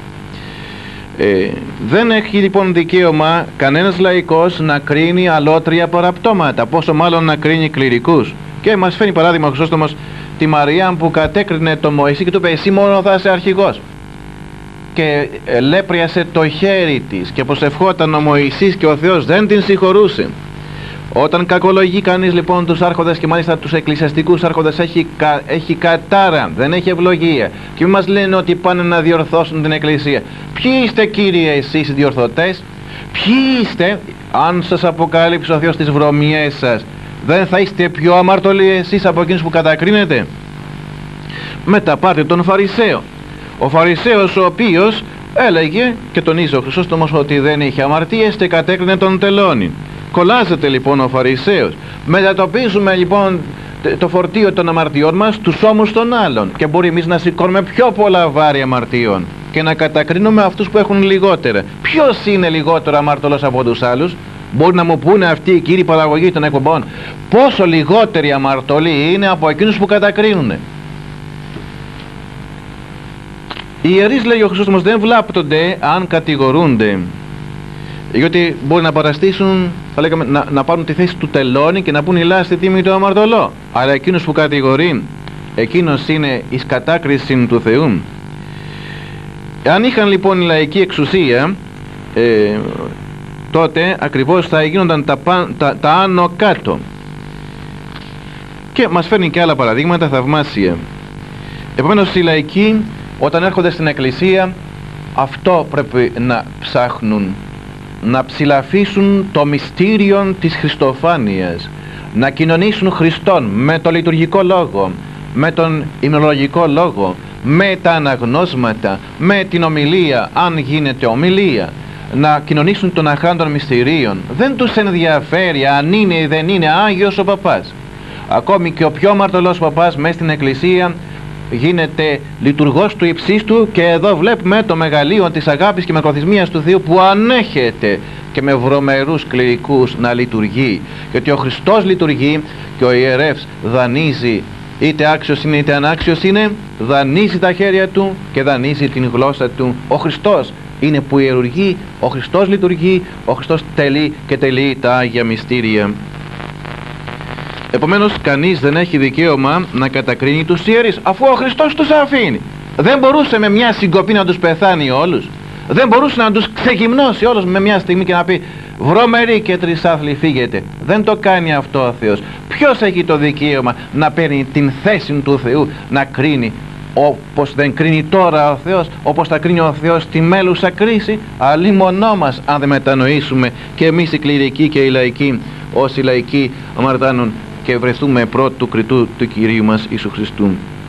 Δεν έχει λοιπόν δικαίωμα κανένας λαϊκός να κρίνει αλότρια παραπτώματα, πόσο μάλλον να κρίνει κληρικούς. Και μας φέρνει παράδειγμα ο Χρυσόστομος τη Μαρία που κατέκρινε τον Μωυσή και του είπε εσύ μόνο θα είσαι αρχηγός, και λέπριασε το χέρι της και προσευχόταν ο Μωυσής και ο Θεός δεν την συγχωρούσε. Όταν κακολογεί κανείς λοιπόν τους άρχοντες και μάλιστα τους εκκλησιαστικούς άρχοντες έχει κατάρα, δεν έχει ευλογία, και μας λένε ότι πάνε να διορθώσουν την εκκλησία. Ποιοι είστε κύριε εσείς οι διορθωτές? Ποιοι είστε? Αν σας αποκάλυψε ο Θεός τις βρωμιές σας, δεν θα είστε πιο αμαρτωλοί εσείς από εκείνους που κατακρίνετε? Μετά πάρτε τον Φαρισαίο. Ο Φαρισαίος ο οποίος έλεγε και τονίζει ο Χρυσόστομος ότι δεν είχε αμαρτίες και κατέκρινε τον τελώνη. Κολλάζεται λοιπόν ο Φαρισαίος. Μετατοπίζουμε λοιπόν το φορτίο των αμαρτιών μας στους ώμους των άλλων και μπορεί εμείς να σηκώνουμε πιο πολλά βάρη αμαρτιών και να κατακρίνουμε αυτούς που έχουν λιγότερα. Ποιος είναι λιγότερο αμαρτωλός από τους άλλους? Μπορεί να μου πούνε αυτοί οι κύριοι παραγωγοί των εκπομπών πόσο λιγότεροι αμαρτωλοί είναι από εκείνους που κατακρίνουν? Οι ιερείς, λέει ο Χρυσόστομος, δεν βλάπτονται αν κατηγορούνται, γιατί μπορεί να παραστήσουν, θα λέγαμε, να πάρουν τη θέση του τελώνη και να πούν ηλά στη τίμη του αμαρτωλό. Αλλά εκείνος που κατηγορεί, εκείνος είναι εις κατάκριση του Θεού. Αν είχαν λοιπόν η λαϊκή εξουσία, τότε ακριβώς θα γίνονταν τα άνω κάτω. Και μας φέρνει και άλλα παραδείγματα θαυμάσια. Επομένως οι λαϊκοί όταν έρχονται στην εκκλησία αυτό πρέπει να ψάχνουν, να ψηλαφίσουν το μυστήριο της Χριστοφάνειας, να κοινωνήσουν Χριστόν με το λειτουργικό λόγο, με τον υμνολογικό λόγο, με τα αναγνώσματα, με την ομιλία, αν γίνεται ομιλία, να κοινωνήσουν των αχάντων μυστηρίων. Δεν τους ενδιαφέρει αν είναι ή δεν είναι Άγιος ο παπάς. Ακόμη και ο πιο αμαρτωλός παπάς μέσα στην εκκλησία γίνεται λειτουργός του υψίστου, και εδώ βλέπουμε το μεγαλείο της αγάπης και μακροθυμίας του Θεού που ανέχεται και με βρωμερούς κληρικούς να λειτουργεί, γιατί ο Χριστός λειτουργεί και ο ιερεύς δανείζει, είτε άξιος είναι είτε ανάξιος είναι, δανείζει τα χέρια του και δανείζει την γλώσσα του. Ο Χριστός είναι που ιερουργεί, ο Χριστός λειτουργεί, ο Χριστός τελεί και τελεί τα Άγια Μυστήρια. Επομένως κανείς δεν έχει δικαίωμα να κατακρίνει τους ιερείς, αφού ο Χριστός τους αφήνει. Δεν μπορούσε με μια συγκοπή να τους πεθάνει όλους? Δεν μπορούσε να τους ξεγυμνώσει όλους με μια στιγμή και να πει βρωμεροί και τρισάθλοι φύγετε? Δεν το κάνει αυτό ο Θεός. Ποιος έχει το δικαίωμα να παίρνει την θέση του Θεού, να κρίνει όπως δεν κρίνει τώρα ο Θεός, όπως θα κρίνει ο Θεός στη μέλουσα κρίση? Αλλήμονό μας αν δεν μετανοήσουμε και εμείς οι κληρικοί και οι λαϊκοί, όσοι λαϊκοί αμαρτάνουν και βρεθούμε πρώτου κριτού του Κυρίου μας Ιησού Χριστού.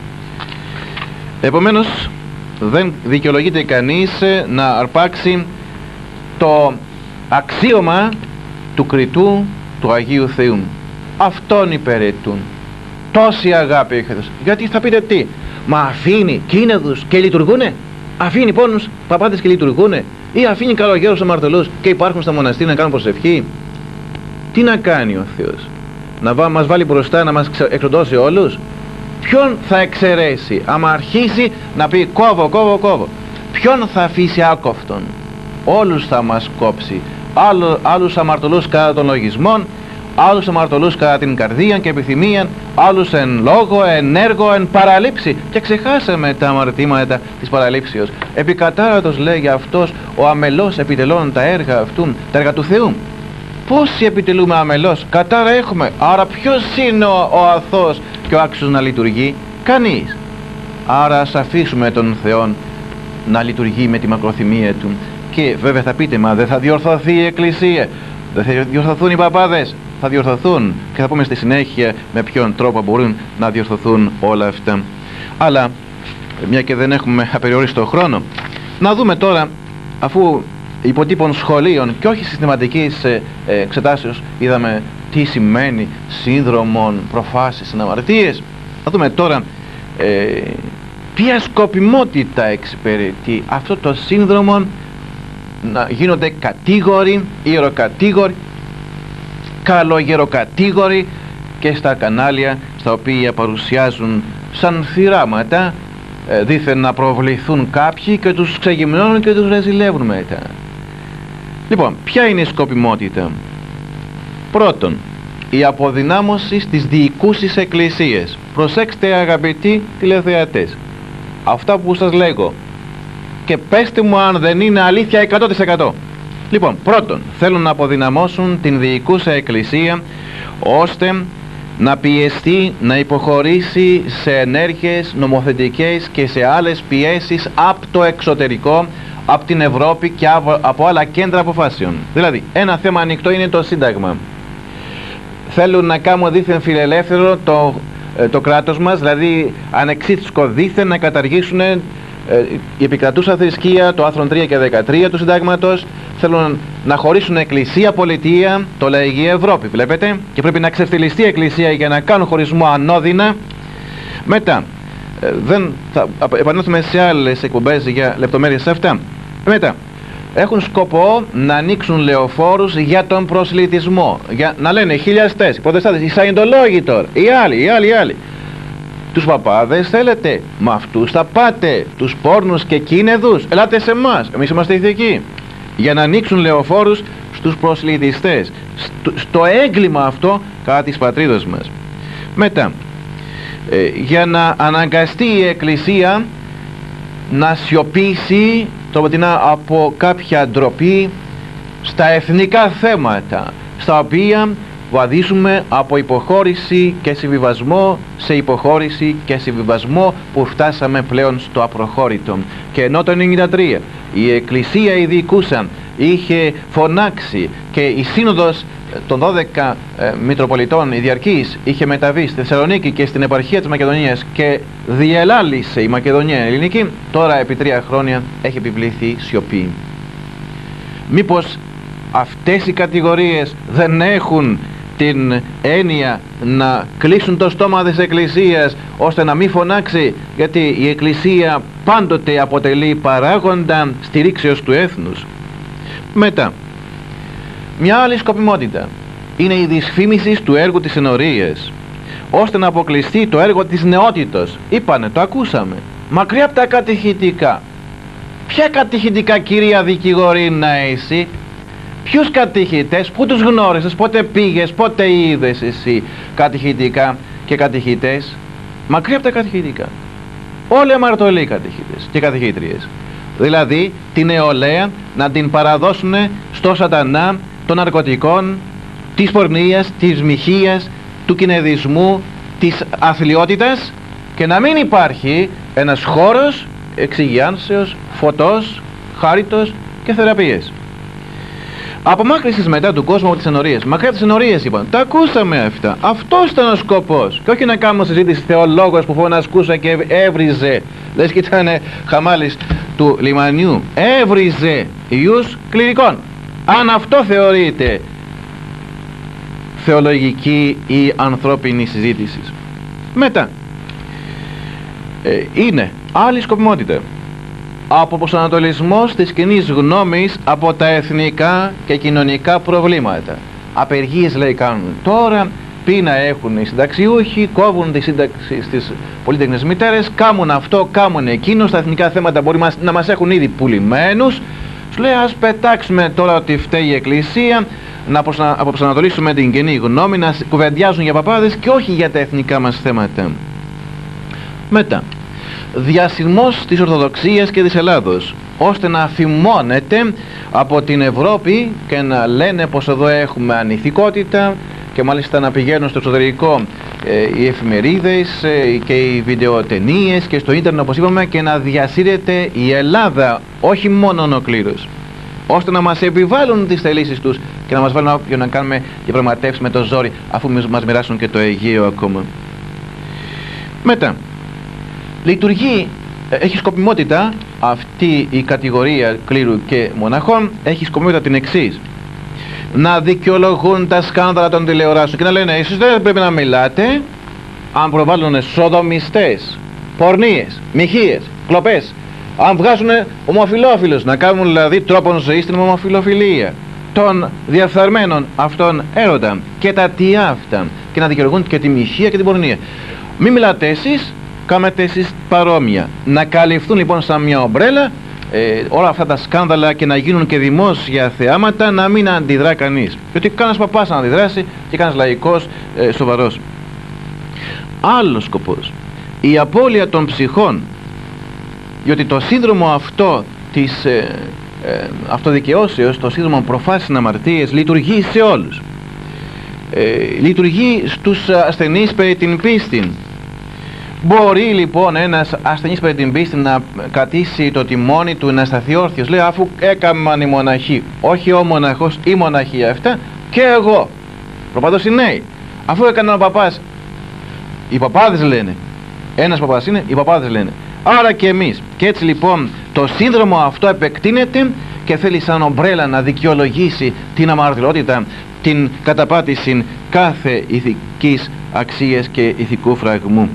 Επομένως δεν δικαιολογείται κανείς να αρπάξει το αξίωμα του κριτού του Αγίου Θεού. Αυτόν υπηρετούν. Τόση αγάπη έχει δώσει. Γιατί θα πείτε τι, μα αφήνει κίνεδους και λειτουργούνε? Αφήνει πόνους παπάδες και λειτουργούνε? Ή αφήνει καλογέρους αμαρτωλούς και υπάρχουν στα μοναστήρια να κάνουν προσευχή? Τι να κάνει ο Θεός? Να μας βάλει μπροστά να μας εξοντώσει όλους? Ποιον θα εξαιρέσει άμα αρχίσει να πει κόβω? Ποιον θα αφήσει άκοφτον? Όλους θα μας κόψει. Άλλους αμαρτωλούς κατά των λογισμών, άλλους αμαρτωλούς κατά την καρδία και επιθυμία, άλλους εν λόγω, εν έργο, εν παραλήψη. Και ξεχάσαμε τα αμαρτήματα της παραλήψεως. Επικατάρατος λέγει αυτός ο αμελός επιτελών τα έργα αυτού, τα έργα του Θεού. Πόσοι επιτελούμε αμελώς? Κατάρα έχουμε. Άρα ποιος είναι ο αθώος και ο άξιος να λειτουργεί? Κανείς. Άρα ας αφήσουμε τον Θεό να λειτουργεί με τη μακροθυμία του. Και βέβαια θα πείτε, μα δεν θα διορθωθεί η Εκκλησία, δεν θα διορθωθούν οι παπάδες? Θα διορθωθούν και θα πούμε στη συνέχεια με ποιον τρόπο μπορούν να διορθωθούν όλα αυτά. Αλλά μια και δεν έχουμε απεριόριστο χρόνο, να δούμε τώρα, αφού υποτύπων σχολείων και όχι συστηματικής εξετάσεως είδαμε τι σημαίνει σύνδρομον, προφάσεις, αναμαρτίες, να δούμε τώρα ποια σκοπιμότητα εξυπηρετεί αυτό το σύνδρομον να γίνονται κατήγοροι, ιεροκατήγοροι, καλογεροκατήγοροι και στα κανάλια στα οποία παρουσιάζουν σαν θυράματα δήθεν να προβληθούν κάποιοι και τους ξεγυμνώνουν και τους ρεζιλεύουν μετά. Λοιπόν, ποια είναι η σκοπιμότητα? Πρώτον, η αποδυνάμωση στις διοικούσης εκκλησίες. Προσέξτε αγαπητοί τηλεθεατές, αυτά που σας λέγω και πέστε μου αν δεν είναι αλήθεια 100%. Λοιπόν, πρώτον, θέλουν να αποδυναμώσουν την διοικούσα εκκλησία ώστε να πιεστεί, να υποχωρήσει σε ενέργειες νομοθετικές και σε άλλες πιέσεις από το εξωτερικό, από την Ευρώπη και από άλλα κέντρα αποφάσεων. Δηλαδή, ένα θέμα ανοιχτό είναι το Σύνταγμα. Θέλουν να κάνουν δήθεν φιλελεύθερο το κράτος μας, δηλαδή ανεξίθισκο δήθεν, να καταργήσουν η επικρατούσα θρησκεία, το άρθρο 3 και 13 του Συντάγματος. Θέλουν να χωρίσουν εκκλησία, πολιτεία, το λέει η Ευρώπη, βλέπετε, και πρέπει να ξεφτυλιστεί η εκκλησία για να κάνουν χωρισμό ανώδυνα. Μετά, δεν θα επανέλθουμε σε άλλες εκπομπές για λεπτομέρειες σε αυτά. Μετά, έχουν σκοπό να ανοίξουν λεωφόρους για τον προσλητισμό, για να λένε χιλιαστές, οι προτεστάτες, οι σαϊντολόγοι τώρα, οι άλλοι. Τους παπάδες θέλετε, με αυτούς θα πάτε, τους πόρνους και κίνεδους, ελάτε σε εμάς, εμείς είμαστε ηθικοί. Για να ανοίξουν λεωφόρους στους προσλητιστές, στο έγκλημα αυτό κατά της πατρίδος μας. Μετά, για να αναγκαστεί η Εκκλησία να σιωπήσει από κάποια ντροπή στα εθνικά θέματα, στα οποία βαδίζουμε από υποχώρηση και συμβιβασμό σε υποχώρηση και συμβιβασμό, που φτάσαμε πλέον στο απροχώρητο. Και ενώ το 1993 η Εκκλησία η διοικούσα είχε φωνάξει και η Σύνοδος των 12 Μητροπολιτών η διαρκής είχε μεταβεί στη Θεσσαλονίκη και στην επαρχία της Μακεδονίας και διελάλησε η Μακεδονία ελληνική, τώρα επί 3 χρόνια έχει επιβληθεί σιωπή. Μήπως αυτές οι κατηγορίες δεν έχουν την έννοια να κλείσουν το στόμα της Εκκλησίας ώστε να μην φωνάξει, γιατί η Εκκλησία πάντοτε αποτελεί παράγοντα στηρίξεως του έθνους. Μετά, μια άλλη σκοπιμότητα είναι η δυσφήμιση του έργου της ενορίας, ώστε να αποκλειστεί το έργο της νεότητος. Είπανε, το ακούσαμε, μακριά από τα κατηχητικά. Ποια κατηχητικά, κυρία δικηγορίνα, εσύ? Ποιους κατηχητές, πού τους γνώρισες, πότε πήγες, πότε είδες εσύ κατηχητικά και κατηχητές? Μακριά από τα κατηχητικά. Όλοι αμαρτωλοί κατηχητές και κατηχήτριες. Δηλαδή την νεολαία να την παραδώσουν στο σατανά των ναρκωτικών, της πορνείας, της μοιχείας, του κινεδισμού, της αθλιότητας, και να μην υπάρχει ένας χώρος εξυγιάνσεως, φωτός, χάριτος και θεραπείες. Απομάκρυσης μετά του κόσμου από τις ενορίες. Μακριά από τις ενορίες, είπαν. Τα ακούσαμε αυτά. Αυτός ήταν ο σκοπός. Και όχι να κάνουμε συζήτηση θεολόγος που φωνασκούσα και έβριζε. Λες και ήταν χαμάλης του λιμανιού. Έβριζε ιούς κληρικών. Αν αυτό θεωρείται θεολογική ή ανθρώπινη συζήτηση. Μετά, είναι άλλη σκοπιμότητα. Από προσανατολισμός της κοινής γνώμης από τα εθνικά και κοινωνικά προβλήματα. Απεργίες, λέει, κάνουν τώρα, πείνα έχουν οι συνταξιούχοι, κόβουν τη σύνταξη στις πολύτεκνες μητέρες, κάμουν αυτό, κάμουν εκείνο, στα εθνικά θέματα μπορεί να μας έχουν ήδη πουλημένους. Σου λέει, ας πετάξουμε τώρα ότι φταίει η Εκκλησία, να προσανατολίσουμε την κοινή γνώμη, να κουβεντιάζουν για παπάδες και όχι για τα εθνικά μας θέματα. Μετά, διασυρμός της Ορθοδοξίας και της Ελλάδος, ώστε να αφημώνεται από την Ευρώπη και να λένε πως εδώ έχουμε ανηθικότητα, και μάλιστα να πηγαίνουν στο εξωτερικό οι εφημερίδες και οι βιντεοτενίες και στο ίντερνετ, όπως είπαμε, και να διασύρεται η Ελλάδα, όχι μόνο ο κλήρος, ώστε να μας επιβάλλουν τις θελήσεις τους και να μας βάλουν για να κάνουμε διαπραγματεύσεις με το ζόρι, αφού μας μοιράσουν και το Αιγαίο ακόμα. Μετά, λειτουργεί, έχει σκοπιμότητα αυτή η κατηγορία κλήρου και μοναχών, έχει σκοπιμότητα την εξής: να δικαιολογούν τα σκάνδαλα των τηλεοράσεων και να λένε, εσείς δεν πρέπει να μιλάτε αν προβάλλουν σοδομιστές, πορνείες, μοιχείες, κλοπές, Αν βγάζουν ομοφυλόφιλους, να κάνουν δηλαδή τρόπον ζωής στην ομοφυλοφιλία, των διαφθαρμένων αυτών έρωτα και τα τι αυτά, και να δικαιολογούν και τη μοιχεία και την πορνεία. Μην μιλάτε εσείς, κάνετε εσείς παρόμοια. Να καλυφθούν λοιπόν σαν μια ομπρέλα όλα αυτά τα σκάνδαλα και να γίνουν και δημόσια θεάματα, να μην αντιδρά κανείς. Γιατί κανένας παπάς να αντιδράσει και κανένας λαϊκός σοβαρός. Άλλος σκοπός, η απώλεια των ψυχών, διότι το σύνδρομο αυτό της αυτοδικαιώσεως, το σύνδρομο προφάσεις αμαρτίες, λειτουργεί σε όλους. Λειτουργεί στους ασθενείς περί την πίστη. Μπορεί λοιπόν ένας ασθενής περί την πίστη να κρατήσει το τιμόνι του, να σταθεί όρθιος, λέει, αφού έκαναν οι μοναχοί, όχι ο μοναχός, η μοναχία αυτά, και εγώ, προπαντός οι νέοι, αφού έκαναν ο παπάς, οι παπάδες λένε, ένας παπάς είναι, οι παπάδες λένε, άρα και εμείς. Και έτσι λοιπόν το σύνδρομο αυτό επεκτείνεται και θέλει σαν ομπρέλα να δικαιολογήσει την αμαρτυρότητα, την καταπάτηση κάθε ηθικής αξίας και ηθικού φραγμού.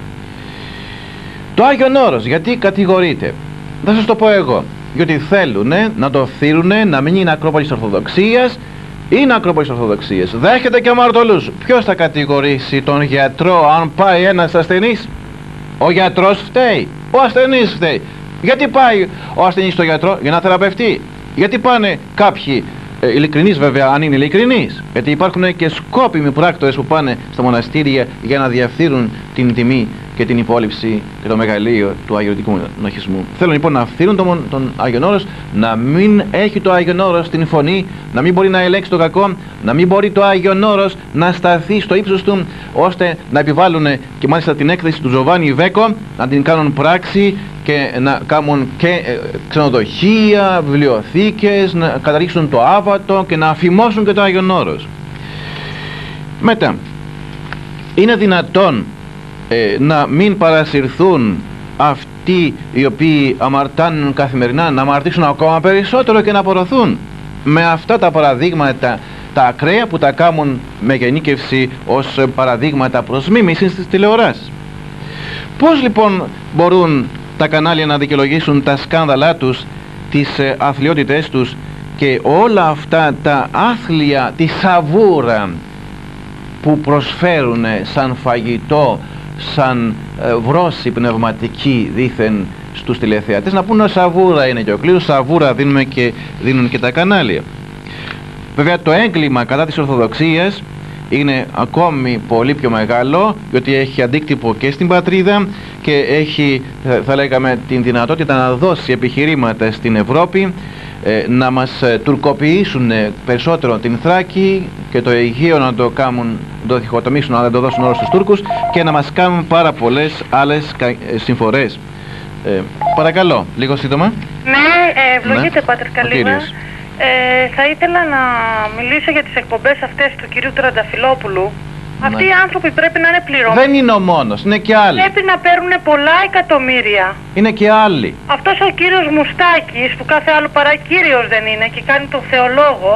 Το Άγιον Όρος γιατί κατηγορείται? Θα σας το πω εγώ. Γιατί θέλουν να το φθείρουνε, να μην είναι Ακρόπολης Ορθοδοξίας. Είναι Ακρόπολης Ορθοδοξίας. Δέχεται και αμαρτωλούς. Ποιος θα κατηγορήσει τον γιατρό αν πάει ένας ασθενής? Ο γιατρός φταίει, ο ασθενής φταίει. Γιατί πάει ο ασθενής στο γιατρό? Για να θεραπευτεί. Γιατί πάνε κάποιοι ειλικρινείς, βέβαια, αν είναι ειλικρινείς, γιατί υπάρχουν και σκόπιμοι πράκτορες που πάνε στα μοναστήρια για να διαφθείρουν την τιμή και την υπόλοιψη και το μεγαλείο του αγιωτικού μοναχισμού. Θέλουν λοιπόν να φθείρουν τον Άγιον Όρος, να μην έχει το Άγιον Όρος την φωνή, να μην μπορεί να ελέγξει το κακό, να μην μπορεί το Άγιον Όρος να σταθεί στο ύψος του, ώστε να επιβάλλουν και μάλιστα την έκθεση του Τζοβάνι Βέκο, να την κάνουν πράξη και να κάνουν και ξενοδοχεία, βιβλιοθήκες, να καταργήσουν το άβατο και να αφημώσουν και το Άγιον Όρος. Μετά, είναι δυνατόν να μην παρασυρθούν αυτοί οι οποίοι αμαρτάνουν καθημερινά, να αμαρτήσουν ακόμα περισσότερο και να απορροθούν με αυτά τα παραδείγματα τα ακραία που τα κάνουν με γενίκευση ως παραδείγματα προς μίμηση στις τηλεοράσεις? Πώς λοιπόν μπορούν τα κανάλια να δικαιολογήσουν τα σκάνδαλά τους, τις αθλιότητες τους και όλα αυτά τα άθλια, τη σαβούρα που προσφέρουν σαν φαγητό, σαν βρώση πνευματική δήθεν στους τηλεθεατές? Να πούνε σαβούρα είναι και ο κλήρος, σαβούρα δίνουν και τα κανάλια. Βέβαια το έγκλημα κατά της Ορθοδοξίας είναι ακόμη πολύ πιο μεγάλο, διότι έχει αντίκτυπο και στην πατρίδα και έχει, θα λέγαμε, την δυνατότητα να δώσει επιχειρήματα στην Ευρώπη, να μας τουρκοποιήσουν περισσότερο την Θράκη και το Αιγαίο, να το κάνουν, το διχοτομήσουν, να το δώσουν όλους στους Τούρκους και να μας κάνουν πάρα πολλές άλλες συμφορές. Παρακαλώ, λίγο σύντομα. Ναι, ευλογείτε Πάτερ Καλύβα. Θα ήθελα να μιλήσω για τις εκπομπές αυτές του κυρίου Τρανταφυλόπουλου. Ναι. Αυτοί οι άνθρωποι πρέπει να είναι πληρωμένοι. Δεν είναι ο μόνος, είναι και άλλοι. Πρέπει να παίρνουν πολλά εκατομμύρια. Είναι και άλλοι. Αυτός ο κύριος Μουστάκης, που κάθε άλλο παρά κύριος δεν είναι και κάνει τον θεολόγο.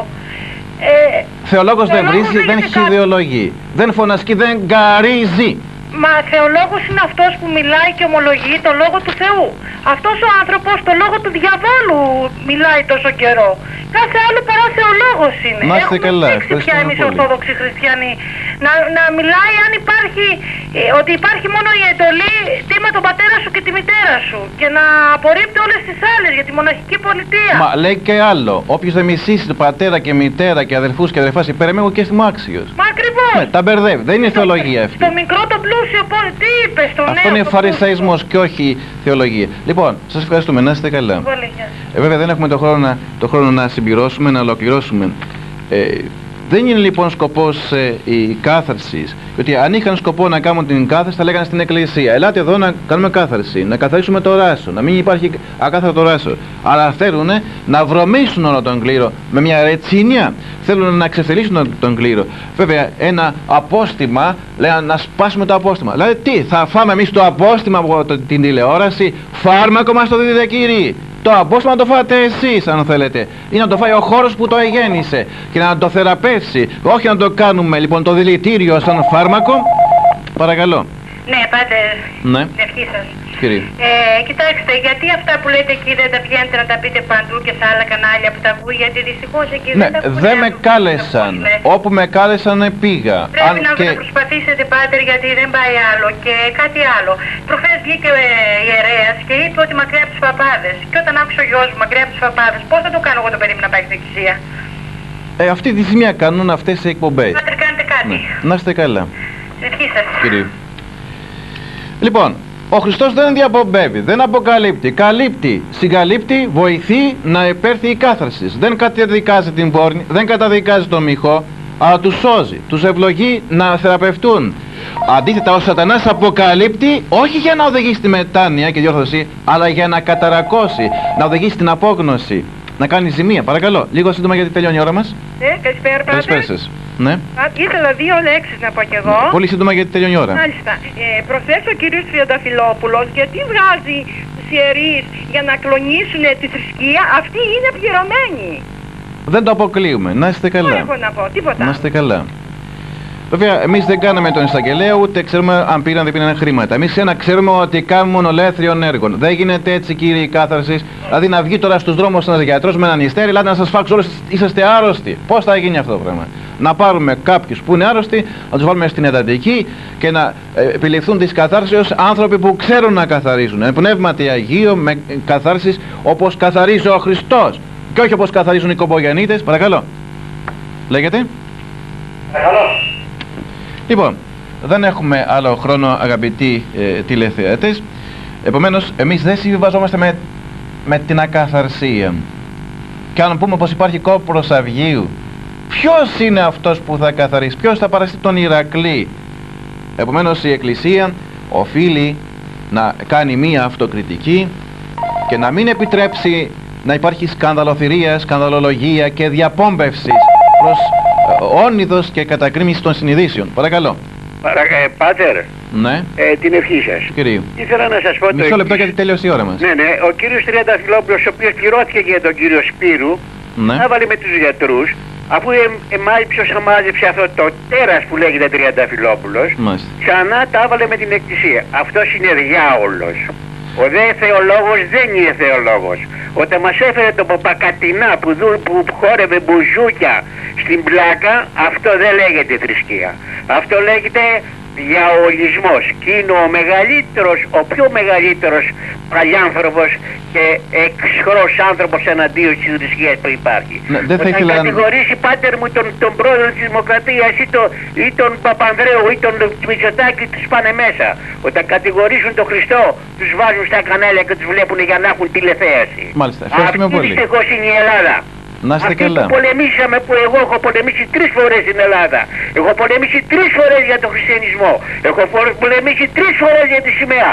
Θεολόγος δεν βρίζει, δεν έχει ιδεολογεί. Δεν φωνασκεί, δεν γκαρίζει. Μα θεολόγος είναι αυτός που μιλάει και ομολογεί το λόγο του Θεού. Αυτός ο άνθρωπος το λόγο του διαβόλου μιλάει τόσο καιρό. Κάθε άλλο παρά θεολόγος είναι. Να είστε καλά. Έχουμε πια εμείς Ορθόδοξοι Χριστιανοί να μιλάει αν υπάρχει, ότι υπάρχει μόνο η εντολή τίμα τον πατέρα σου και τη μητέρα σου και να απορρίπτει όλες τις άλλες για τη μοναχική πολιτεία. Μα λέει και άλλο. Όποιος δεν μισήσει τον πατέρα και μητέρα και αδερφούς και αδερφάς υπέρ εμέ, και είμαι άξιος. Μα ακριβώς. Ναι, τα μπερδεύει. Δεν είναι θεολογία αυτή. Στο μικρό το πλούσιο, τι είπες, το νέο. Αυτό είναι φαρισαϊσμός και όχι θεολογία. Λοιπόν, σας ευχαριστούμε. Να είστε καλά. Βέβαια δεν έχουμε το χρόνο να συμπληρώσουμε, να ολοκληρώσουμε. Δεν είναι λοιπόν σκοπός η κάθαρση. Γιατί αν είχαν σκοπό να κάνουν την κάθαρση, θα λέγανε στην εκκλησία: ελάτε εδώ να κάνουμε κάθαρση, να καθαρίσουμε το ράσο, να μην υπάρχει ακάθαρτο ράσο. Αλλά θέλουν να βρωμίσουν όλο τον κλήρο με μια ρετσίνια. Θέλουν να ξεφτελίσουν τον κλήρο. Βέβαια, ένα απόστημα, λένε να σπάσουμε το απόστημα. Δηλαδή, τι, θα φάμε εμείς το απόστημα από την τηλεόραση? Φάρμακο μας το δίδε, κύριοι. Το απόστημα να το φάτε εσείς αν θέλετε, ή να το φάει ο χώρος που το εγέννησε και να το θεραπεύσει, όχι να το κάνουμε λοιπόν το δηλητήριο σαν φάρμακο. Παρακαλώ. Ναι, πάτε. Ναι. Ευχή σας. Κύριε. Κοιτάξτε, γιατί αυτά που λέτε εκεί δεν τα βγαίνετε να τα πείτε παντού και σε άλλα κανάλια που τα ακούει, γιατί δυστυχώς εκεί Ναι, δεν με κάλεσαν. Όπου με κάλεσαν πήγα. Πρέπει να προσπαθήσετε, πάτερ, γιατί δεν πάει άλλο. Και κάτι άλλο. Προχθές βγήκε ο ιερέας και είπε ότι μακριά από τους παπάδες. Και όταν άκουσε ο γιος μου μακριά από τους παπάδες, πώς θα το κάνω εγώ το περίμενα να πάει στην εκκλησία. Αυτή τη στιγμή κάνουν αυτές οι εκπομπές. Πάτερ, κάνετε κάτι. Ναι. Να είστε καλά. Ευχή σας. Κύριε. Λοιπόν, ο Χριστός δεν διαπομπεύει, δεν αποκαλύπτει, καλύπτει, συγκαλύπτει, βοηθεί να επέρθει η κάθαρση. Δεν καταδικάζει την πόρνη, δεν καταδικάζει τον μοιχό, αλλά τους σώζει, τους ευλογεί να θεραπευτούν. Αντίθετα, ο σατανάς αποκαλύπτει όχι για να οδηγήσει στη μετάνοια και διόρθωση, αλλά για να καταρακώσει, να οδηγήσει στην απόγνωση, να κάνει ζημία. Παρακαλώ, λίγο σύντομα γιατί τελειώνει η ώρα μας. Καλησπέρα, Πάτερ. Καλησπέρα σας. Ναι. Ήθελα 2 λέξεις να πω κι εγώ. Πολύ σύντομα γιατί τελειώνει η ώρα. Μάλιστα. Προχθές ο κύριος Τριανταφυλόπουλος, γιατί βγάζει τους ιερείς για να κλονίσουν τη θρησκεία, αυτοί είναι πληρωμένοι. Δεν το αποκλείουμε. Να είστε καλά. Δεν έχω να πω, τίποτα. Να είστε καλά. Βέβαια, εμείς δεν κάναμε τον εισαγγελέα, ούτε ξέρουμε αν πήραν δεν πήραν χρήματα. Εμείς ξέρουμε ότι κάνουμε ολέθριων έργων. Δεν γίνεται έτσι, κύριοι κάθαρσης. Δηλαδή να βγει τώρα στους δρόμους ένας γιατρός με έναν ιστέρι, δηλαδή να σας φάξω όλους, είσαστε άρρωστοι. Πώς θα γίνει αυτό το πράγμα? Να πάρουμε κάποιους που είναι άρρωστοι, να τους βάλουμε στην εντατική και να επιληφθούν της καθάρσεως άνθρωποι που ξέρουν να καθαρίζουν. Πνεύματι Αγίο με καθάρσεις όπως καθαρίζει ο Χριστός. Και όχι όπως καθαρίζουν οι κομπογιαννίτες. Παρακαλώ. Λέγεται. Παρακαλώ. Λοιπόν, δεν έχουμε άλλο χρόνο, αγαπητοί τηλεθεατές. Επομένως, εμείς δεν συμβιβαζόμαστε με την ακαθαρσία. Και αν πούμε πως υπάρχει κόπρος Αυγίου, ποιος είναι αυτός που θα καθαρίσει, ποιος θα παραστεί τον Ηρακλή? Επομένως, η Εκκλησία οφείλει να κάνει μία αυτοκριτική και να μην επιτρέψει να υπάρχει σκανδαλοθυρία, σκανδαλολογία και διαπόμπευση προς όνειδος και κατακρίμηση των συνειδήσεων. Παρακαλώ. Πάτερ, Ναι. την ευχή σας. Κυρίου. Ήθελα να σας πω το Μισό λεπτό γιατί τελειώσει η ώρα μας. Ναι, ο κύριος Τριανταφυλόπουλος, ο οποίος πληρώθηκε για τον κύριο Σπύρου, Ναι. έβαλε με τους γιατρούς, αφού ποιος αμάζεψε αυτό το τέρας που λέγεται Τριανταφυλόπουλος, Μάλιστα. ξανά τα έβαλε με την εκκλησία. Αυτός είναι διάολος. Ο δε θεολόγος δεν είναι θεολόγος. Όταν μας έφερε τον Παπακατινά που χόρευε μπουζούκια στην πλάκα, αυτό δεν λέγεται θρησκεία. Αυτό λέγεται διαολισμός. Και είναι ο μεγαλύτερος, ο πιο μεγαλύτερος παλιάνθρωπος και εξχρός άνθρωπος εναντίον της θρησκείας που υπάρχει. Ναι, δεν θα Όταν ήθελα κατηγορήσει πάτερ μου τον πρόεδρο της Δημοκρατίας ή τον Παπανδρέου ή τον Μητσοτάκη, τους πάνε μέσα. Όταν κατηγορήσουν τον Χριστό, τους βάζουν στα κανάλια και τους βλέπουν για να έχουν τηλεθέαση. Μάλιστα, ευχαριστούμε Αυτή πολύ. δυστυχώς είναι η Ελλάδα. Να είστε Αυτοί καλά. που πολεμήσαμε, που εγώ έχω πολεμήσει 3 φορές στην Ελλάδα. Έχω πολεμήσει 3 φορές για τον χριστιανισμό. Έχω πολεμήσει 3 φορές για τη σημαία.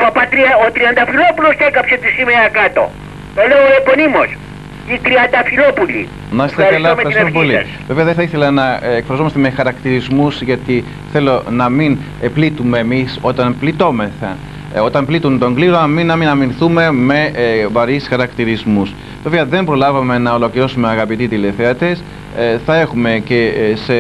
Ο Τριανταφυλόπουλος έκαψε τη σημαία κάτω. Το λέω επωνύμως. Οι Τριανταφυλόπουλοι. Να είστε καλά, ευχαριστούμε πολύ. Βέβαια δεν θα ήθελα να εκφραζόμαστε με χαρακτηρισμούς, γιατί θέλω να μην πλήττουμε εμείς όταν πληττόμεθα. Όταν πλήττουν τον κλήρο, να μην αμυνθούμε με βαρύς χαρακτηρισμούς. Βέβαια δεν προλάβαμε να ολοκληρώσουμε, αγαπητοί τηλεθεατές. Θα έχουμε και σε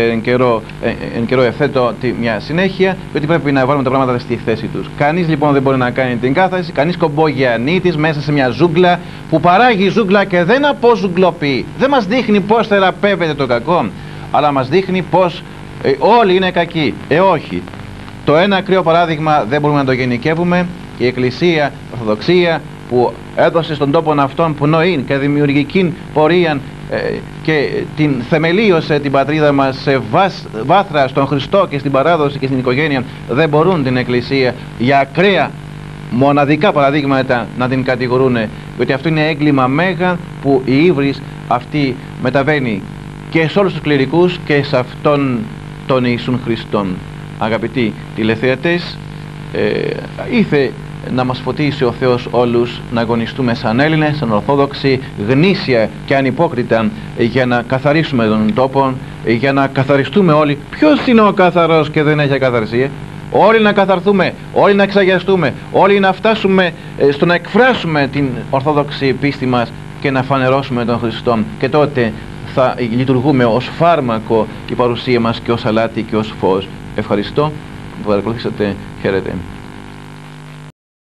εν καιρό ευθέτω μια συνέχεια, γιατί πρέπει να βάλουμε τα πράγματα στη θέση τους. Κανείς λοιπόν δεν μπορεί να κάνει την κάθαρση, κανείς κομπογιαννίτης μέσα σε μια ζούγκλα που παράγει ζούγκλα και δεν αποζουγκλοποιεί. Δεν μας δείχνει πώς θεραπεύεται το κακό, αλλά μας δείχνει πως όλοι είναι κακοί. Όχι. Το ένα ακραίο παράδειγμα δεν μπορούμε να το γενικεύουμε. Η Εκκλησία, η Ορθοδοξία που έδωσε στον τόπο αυτόν πνοήν και δημιουργική πορεία και την θεμελίωσε την πατρίδα μας σε βάθρα στον Χριστό και στην παράδοση και στην οικογένεια, δεν μπορούν την Εκκλησία για ακραία μοναδικά παραδείγματα να την κατηγορούν, γιατί αυτό είναι έγκλημα μέγα που η ύβρις αυτή μεταβαίνει και σε όλους τους κληρικούς και σε αυτόν τον Ιησούν Χριστόν. Αγαπητοί τηλεθεατές, ήθε να μας φωτίσει ο Θεός όλους να αγωνιστούμε σαν Έλληνες, σαν Ορθόδοξοι, γνήσια και ανυπόκριτα για να καθαρίσουμε τον τόπο, για να καθαριστούμε όλοι. Ποιος είναι ο καθαρός και δεν έχει ακαθαρσία? Όλοι να καθαρθούμε, όλοι να εξαγιαστούμε, όλοι να φτάσουμε στο να εκφράσουμε την Ορθόδοξη πίστη μας και να φανερώσουμε τον Χριστό, και τότε θα λειτουργούμε ως φάρμακο η παρουσία μας και ως αλάτι και ως φως. Ευχαριστώ που παρακολουθήσατε. Χαίρετε.